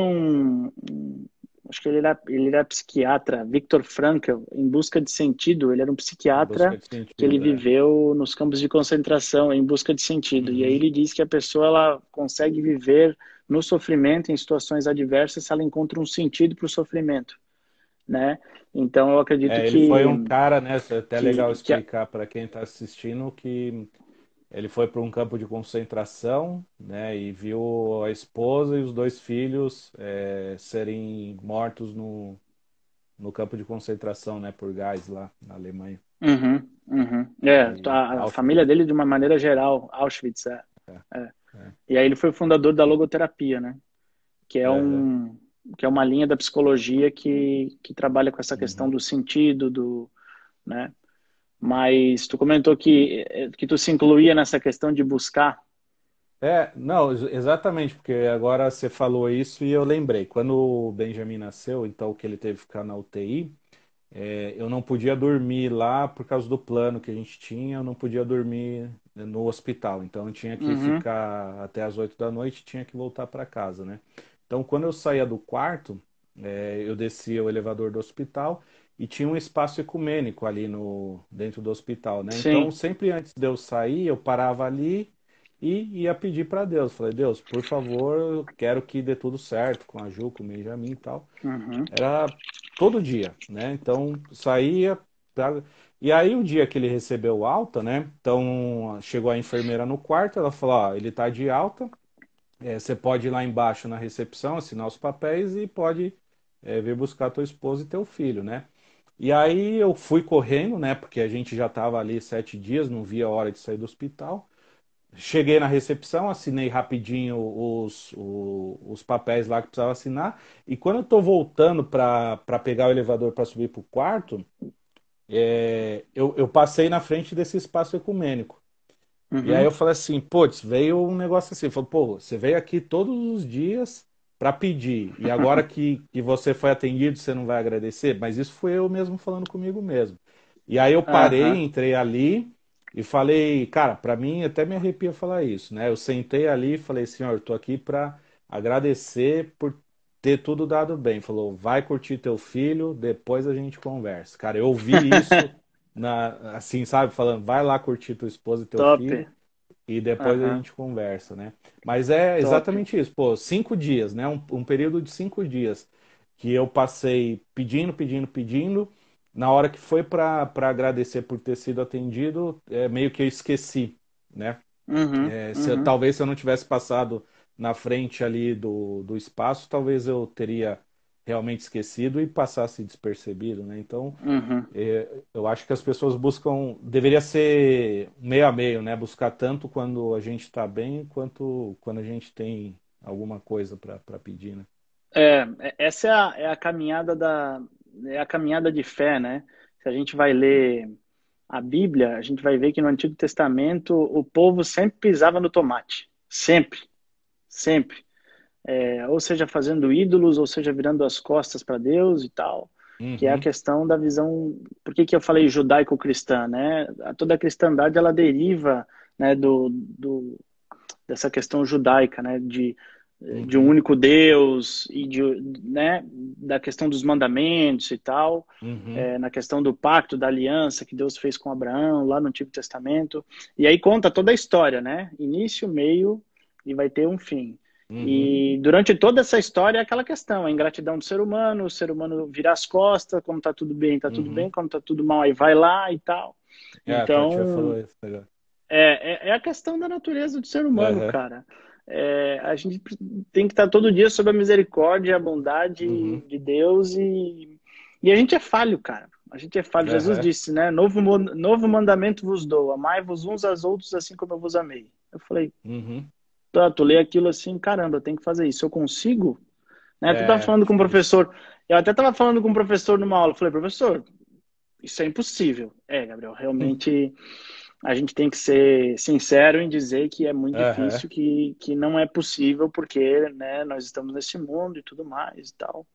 acho que ele era psiquiatra, Viktor Frankl, em busca de sentido. Ele era um Em busca psiquiatra de que ele sentido, é. viveu nos campos de concentração em busca de sentido. E aí Uhum. ele diz que a pessoa ela consegue viver no sofrimento, em situações adversas, se ela encontra um sentido para o sofrimento, né? Então eu acredito É, ele foi um cara, né? É até legal que explicar para quem está assistindo que ele foi para um campo de concentração, né? E viu a esposa e os dois filhos serem mortos no campo de concentração, né? Por gás lá na Alemanha. uhum, uhum. É, E a família dele, de uma maneira geral, Auschwitz, É, é. é, E aí ele foi o fundador da logoterapia, né? Que é é, que é uma linha da psicologia que trabalha com essa questão uhum. do sentido, né? Mas tu comentou que tu se incluía nessa questão de buscar. Não, exatamente, porque agora você falou isso e eu lembrei. Quando o Benjamin nasceu, então que ele teve que ficar na UTI, eu não podia dormir lá por causa do plano que a gente tinha, eu não podia dormir no hospital. Então eu tinha que Uhum, ficar até as 8 da noite, tinha que voltar para casa, né? Então quando eu saía do quarto, eu descia o elevador do hospital e tinha um espaço ecumênico ali no dentro do hospital, né? Então sim. sempre antes de eu sair, eu parava ali e ia pedir para Deus. Falei, Deus, por favor, eu quero que dê tudo certo com a Ju, com o Benjamin e tal. Uhum, Era todo dia, né? Então saía. E aí o dia que ele recebeu alta, né? Então chegou a enfermeira no quarto, ela falou: Ó, ele tá de alta, você pode ir lá embaixo na recepção, assinar os papéis e pode vir buscar tua esposa e teu filho, né? E aí eu fui correndo, né? Porque a gente já estava ali 7 dias, não via a hora de sair do hospital. Cheguei na recepção, assinei rapidinho os papéis lá que precisava assinar. E quando eu estou voltando para pegar o elevador para subir para o quarto, eu passei na frente desse espaço ecumênico. E aí eu uhum, falei assim, putz, veio um negócio assim. Falei, pô, você veio aqui todos os dias para pedir. E agora que você foi atendido, você não vai agradecer? Mas isso foi eu mesmo falando comigo mesmo. E aí eu parei, aham, entrei ali e falei, cara, para mim até me arrepia falar isso, né? Eu sentei ali e falei, senhor, eu tô aqui para agradecer por ter tudo dado bem. Falou, vai curtir teu filho, depois a gente conversa. Cara, eu ouvi isso assim, sabe, falando, vai lá curtir tua esposa e teu top, filho e depois a aham, gente conversa, né? Mas é top, exatamente isso, pô, 5 dias, né? Um período de 5 dias que eu passei pedindo, pedindo, pedindo. Na hora que foi para agradecer por ter sido atendido, meio que eu esqueci, né? uhum, uhum, Talvez se eu não tivesse passado na frente ali do espaço, talvez eu teria realmente esquecido e passasse despercebido, né? Então, uhum. eu acho que as pessoas buscam, deveria ser meio a meio, né? Buscar tanto quando a gente está bem, quanto quando a gente tem alguma coisa para pedir, né? Essa é a caminhada é a caminhada de fé, né? Se a gente vai ler a Bíblia, a gente vai ver que no Antigo Testamento o povo sempre pisava no tomate, sempre, sempre. Ou seja, fazendo ídolos, ou seja, virando as costas para Deus e tal, que é a Uhum, questão da visão. Por que que eu falei judaico-cristã, né? Toda a cristandade ela deriva, né, dessa questão judaica, né, de um Uhum. único Deus e né, da questão dos mandamentos e tal, Uhum. na questão do pacto, da aliança que Deus fez com Abraão lá no Antigo Testamento. E aí conta toda a história, né? Início, meio e vai ter um fim. Uhum. E durante toda essa história é aquela questão, a ingratidão do ser humano, o ser humano vira as costas, como tá tudo bem, Uhum. quando tá tudo mal, aí vai lá e tal. Até a tia Então, falou isso agora. é a questão da natureza do ser humano, Aham. cara. A gente tem que estar todo dia sob a misericórdia e a bondade Uhum. de Deus e a gente é falho, cara. A gente é falho. Jesus Aham. disse, né? Novo mandamento vos dou, amai-vos uns aos outros assim como eu vos amei. Eu falei, Uhum. tá, tu lê aquilo assim, caramba, eu tenho que fazer isso. Eu consigo? Né? Tu tava É, falando com um difícil. professor, eu até tava falando com um professor numa aula, eu falei, professor, isso é impossível. Gabriel, realmente a gente tem que ser sincero em dizer que é muito Aham. difícil, que não é possível, porque, né, nós estamos nesse mundo e tudo mais e tal.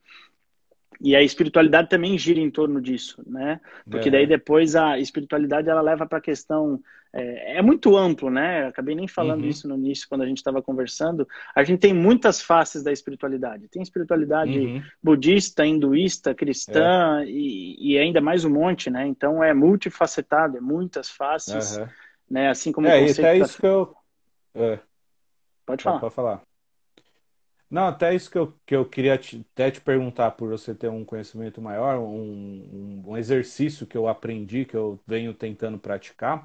E a espiritualidade também gira em torno disso, né? Porque daí Aham. depois a espiritualidade ela leva para a questão é muito amplo, né? Eu acabei nem falando Uhum. isso no início quando a gente estava conversando. A gente tem muitas faces da espiritualidade. Tem espiritualidade Uhum. budista, hinduísta, É. cristã e ainda mais um monte, né? Então é multifacetado, é muitas faces, Aham. né? Assim como o É, e conceito até da. isso que eu. É, Pode pode, falar. pode falar. Não, até isso que eu queria até te perguntar, por você ter um conhecimento maior, um exercício que eu aprendi, que eu venho tentando praticar,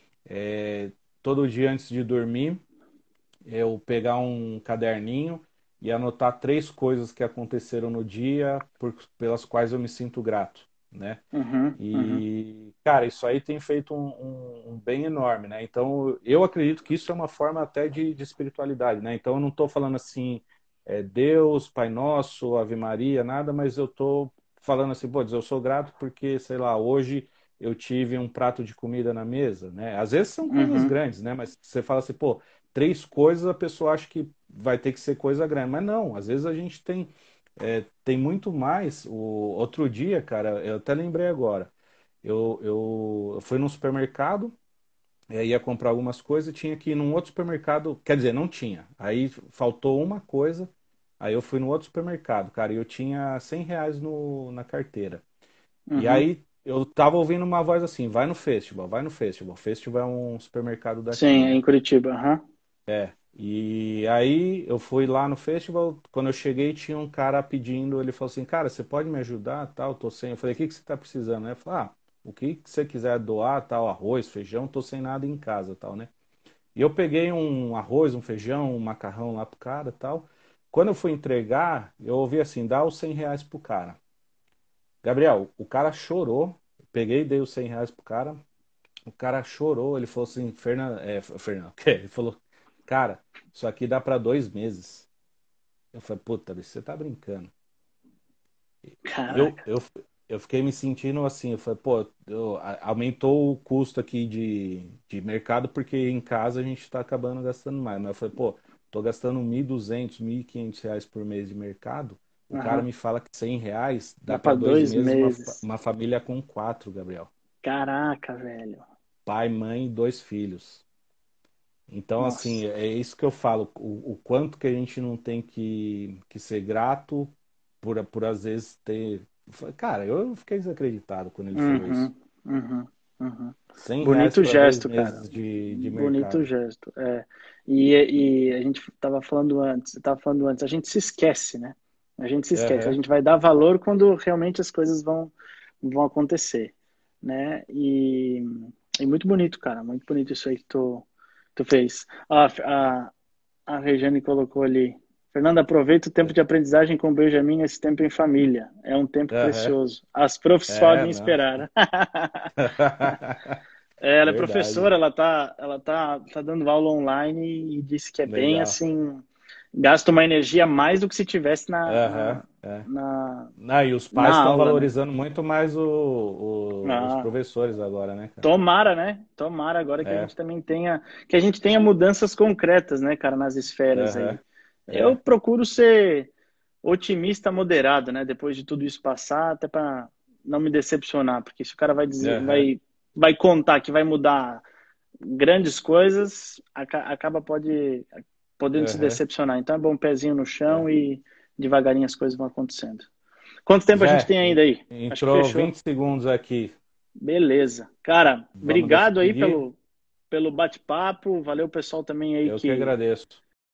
é todo dia antes de dormir, eu pegar um caderninho e anotar 3 coisas que aconteceram no dia pelas quais eu me sinto grato, né? Uhum, uhum, E, cara, isso aí tem feito um bem enorme, né? Então, eu acredito que isso é uma forma até de espiritualidade, né? Então, eu não estou falando assim, Deus, Pai Nosso, Ave Maria, nada, mas eu estou falando assim, pô, eu sou grato porque, sei lá, hoje eu tive um prato de comida na mesa, né? Às vezes são coisas uhum, grandes, né? Mas você fala assim, pô, 3 coisas a pessoa acha que vai ter que ser coisa grande, mas não, às vezes a gente tem muito mais. O outro dia, cara, eu até lembrei agora. Eu fui num supermercado, ia comprar algumas coisas, e tinha que ir num outro supermercado, quer dizer, não tinha. Aí faltou uma coisa, aí eu fui no outro supermercado, cara, e eu tinha R$ 100 na carteira. E uhum. aí eu tava ouvindo uma voz assim, vai no Festival, vai no Festival. Festival é um supermercado daqui, Sim, é né? em Curitiba. Aham. E aí eu fui lá no festival, quando eu cheguei tinha um cara pedindo, ele falou assim, cara, você pode me ajudar, tal, tô sem. Eu falei, o que que você tá precisando, né? Eu falei, o que que você quiser doar, tal, arroz, feijão, tô sem nada em casa, tal, né? E eu peguei um arroz, um feijão, um macarrão lá pro cara, tal. Quando eu fui entregar, eu ouvi assim, dá os R$ 100 pro cara. Gabriel, o cara chorou, peguei e dei os R$ 100 pro cara, o cara chorou, ele falou assim, Fernando, ele falou, cara, isso aqui dá para 2 meses. Eu falei, puta, bicho, você tá brincando. Eu, Caraca. eu, eu fiquei me sentindo assim, eu falei, pô, aumentou o custo aqui de mercado porque em casa a gente tá acabando gastando mais. Mas eu falei, pô, tô gastando 1.200, R$ 1.500 por mês de mercado. O cara Aham. me fala que R$ 100 dá Dá para pra dois dois meses meses. uma família com 4, Gabriel. Caraca, velho. Pai, mãe e 2 filhos. Então, assim, Nossa. é isso que eu falo, o quanto que a gente não tem que ser grato por às vezes ter. Cara, eu fiquei desacreditado quando ele falou isso. Uhum, uhum, uhum. R$ 100 Bonito para dois gesto, cara. meses de Bonito mercado. gesto. E a gente tava falando antes, a gente se esquece, né? A gente se esquece. A Aham. gente vai dar valor quando realmente as coisas vão acontecer, né? E muito bonito, cara. Muito bonito isso aí que tu fez. A Regiane colocou ali. Fernanda, aproveita o tempo de aprendizagem com o Benjamin nesse tempo em família. É um tempo Aham. precioso. As profs É, podem não. esperar. Ela é Verdade. professora, ela tá dando aula online e disse que é bem Legal. assim, gasta uma energia a mais do que se tivesse Aham. É. na, Não, e os na pais estão aula, né? valorizando muito mais os Ah, professores agora, né, cara? tomara, né? Tomara agora que a É. gente também tenha mudanças concretas, né, cara, nas esferas Aham. aí. Eu É. procuro ser otimista moderado, né? Depois de tudo isso passar, até para não me decepcionar, porque se o cara vai dizer, Aham. vai contar que vai mudar grandes coisas, acaba podendo se Aham. decepcionar. Então é bom pezinho no É. chão e devagarinho as coisas vão acontecendo. Quanto tempo a gente Jé, tem ainda aí? Acho que entrou fechou. 20 segundos aqui. Beleza. Cara, Vamos obrigado aí despedir? pelo bate-papo. Valeu, pessoal, também aí Eu que que agradeço.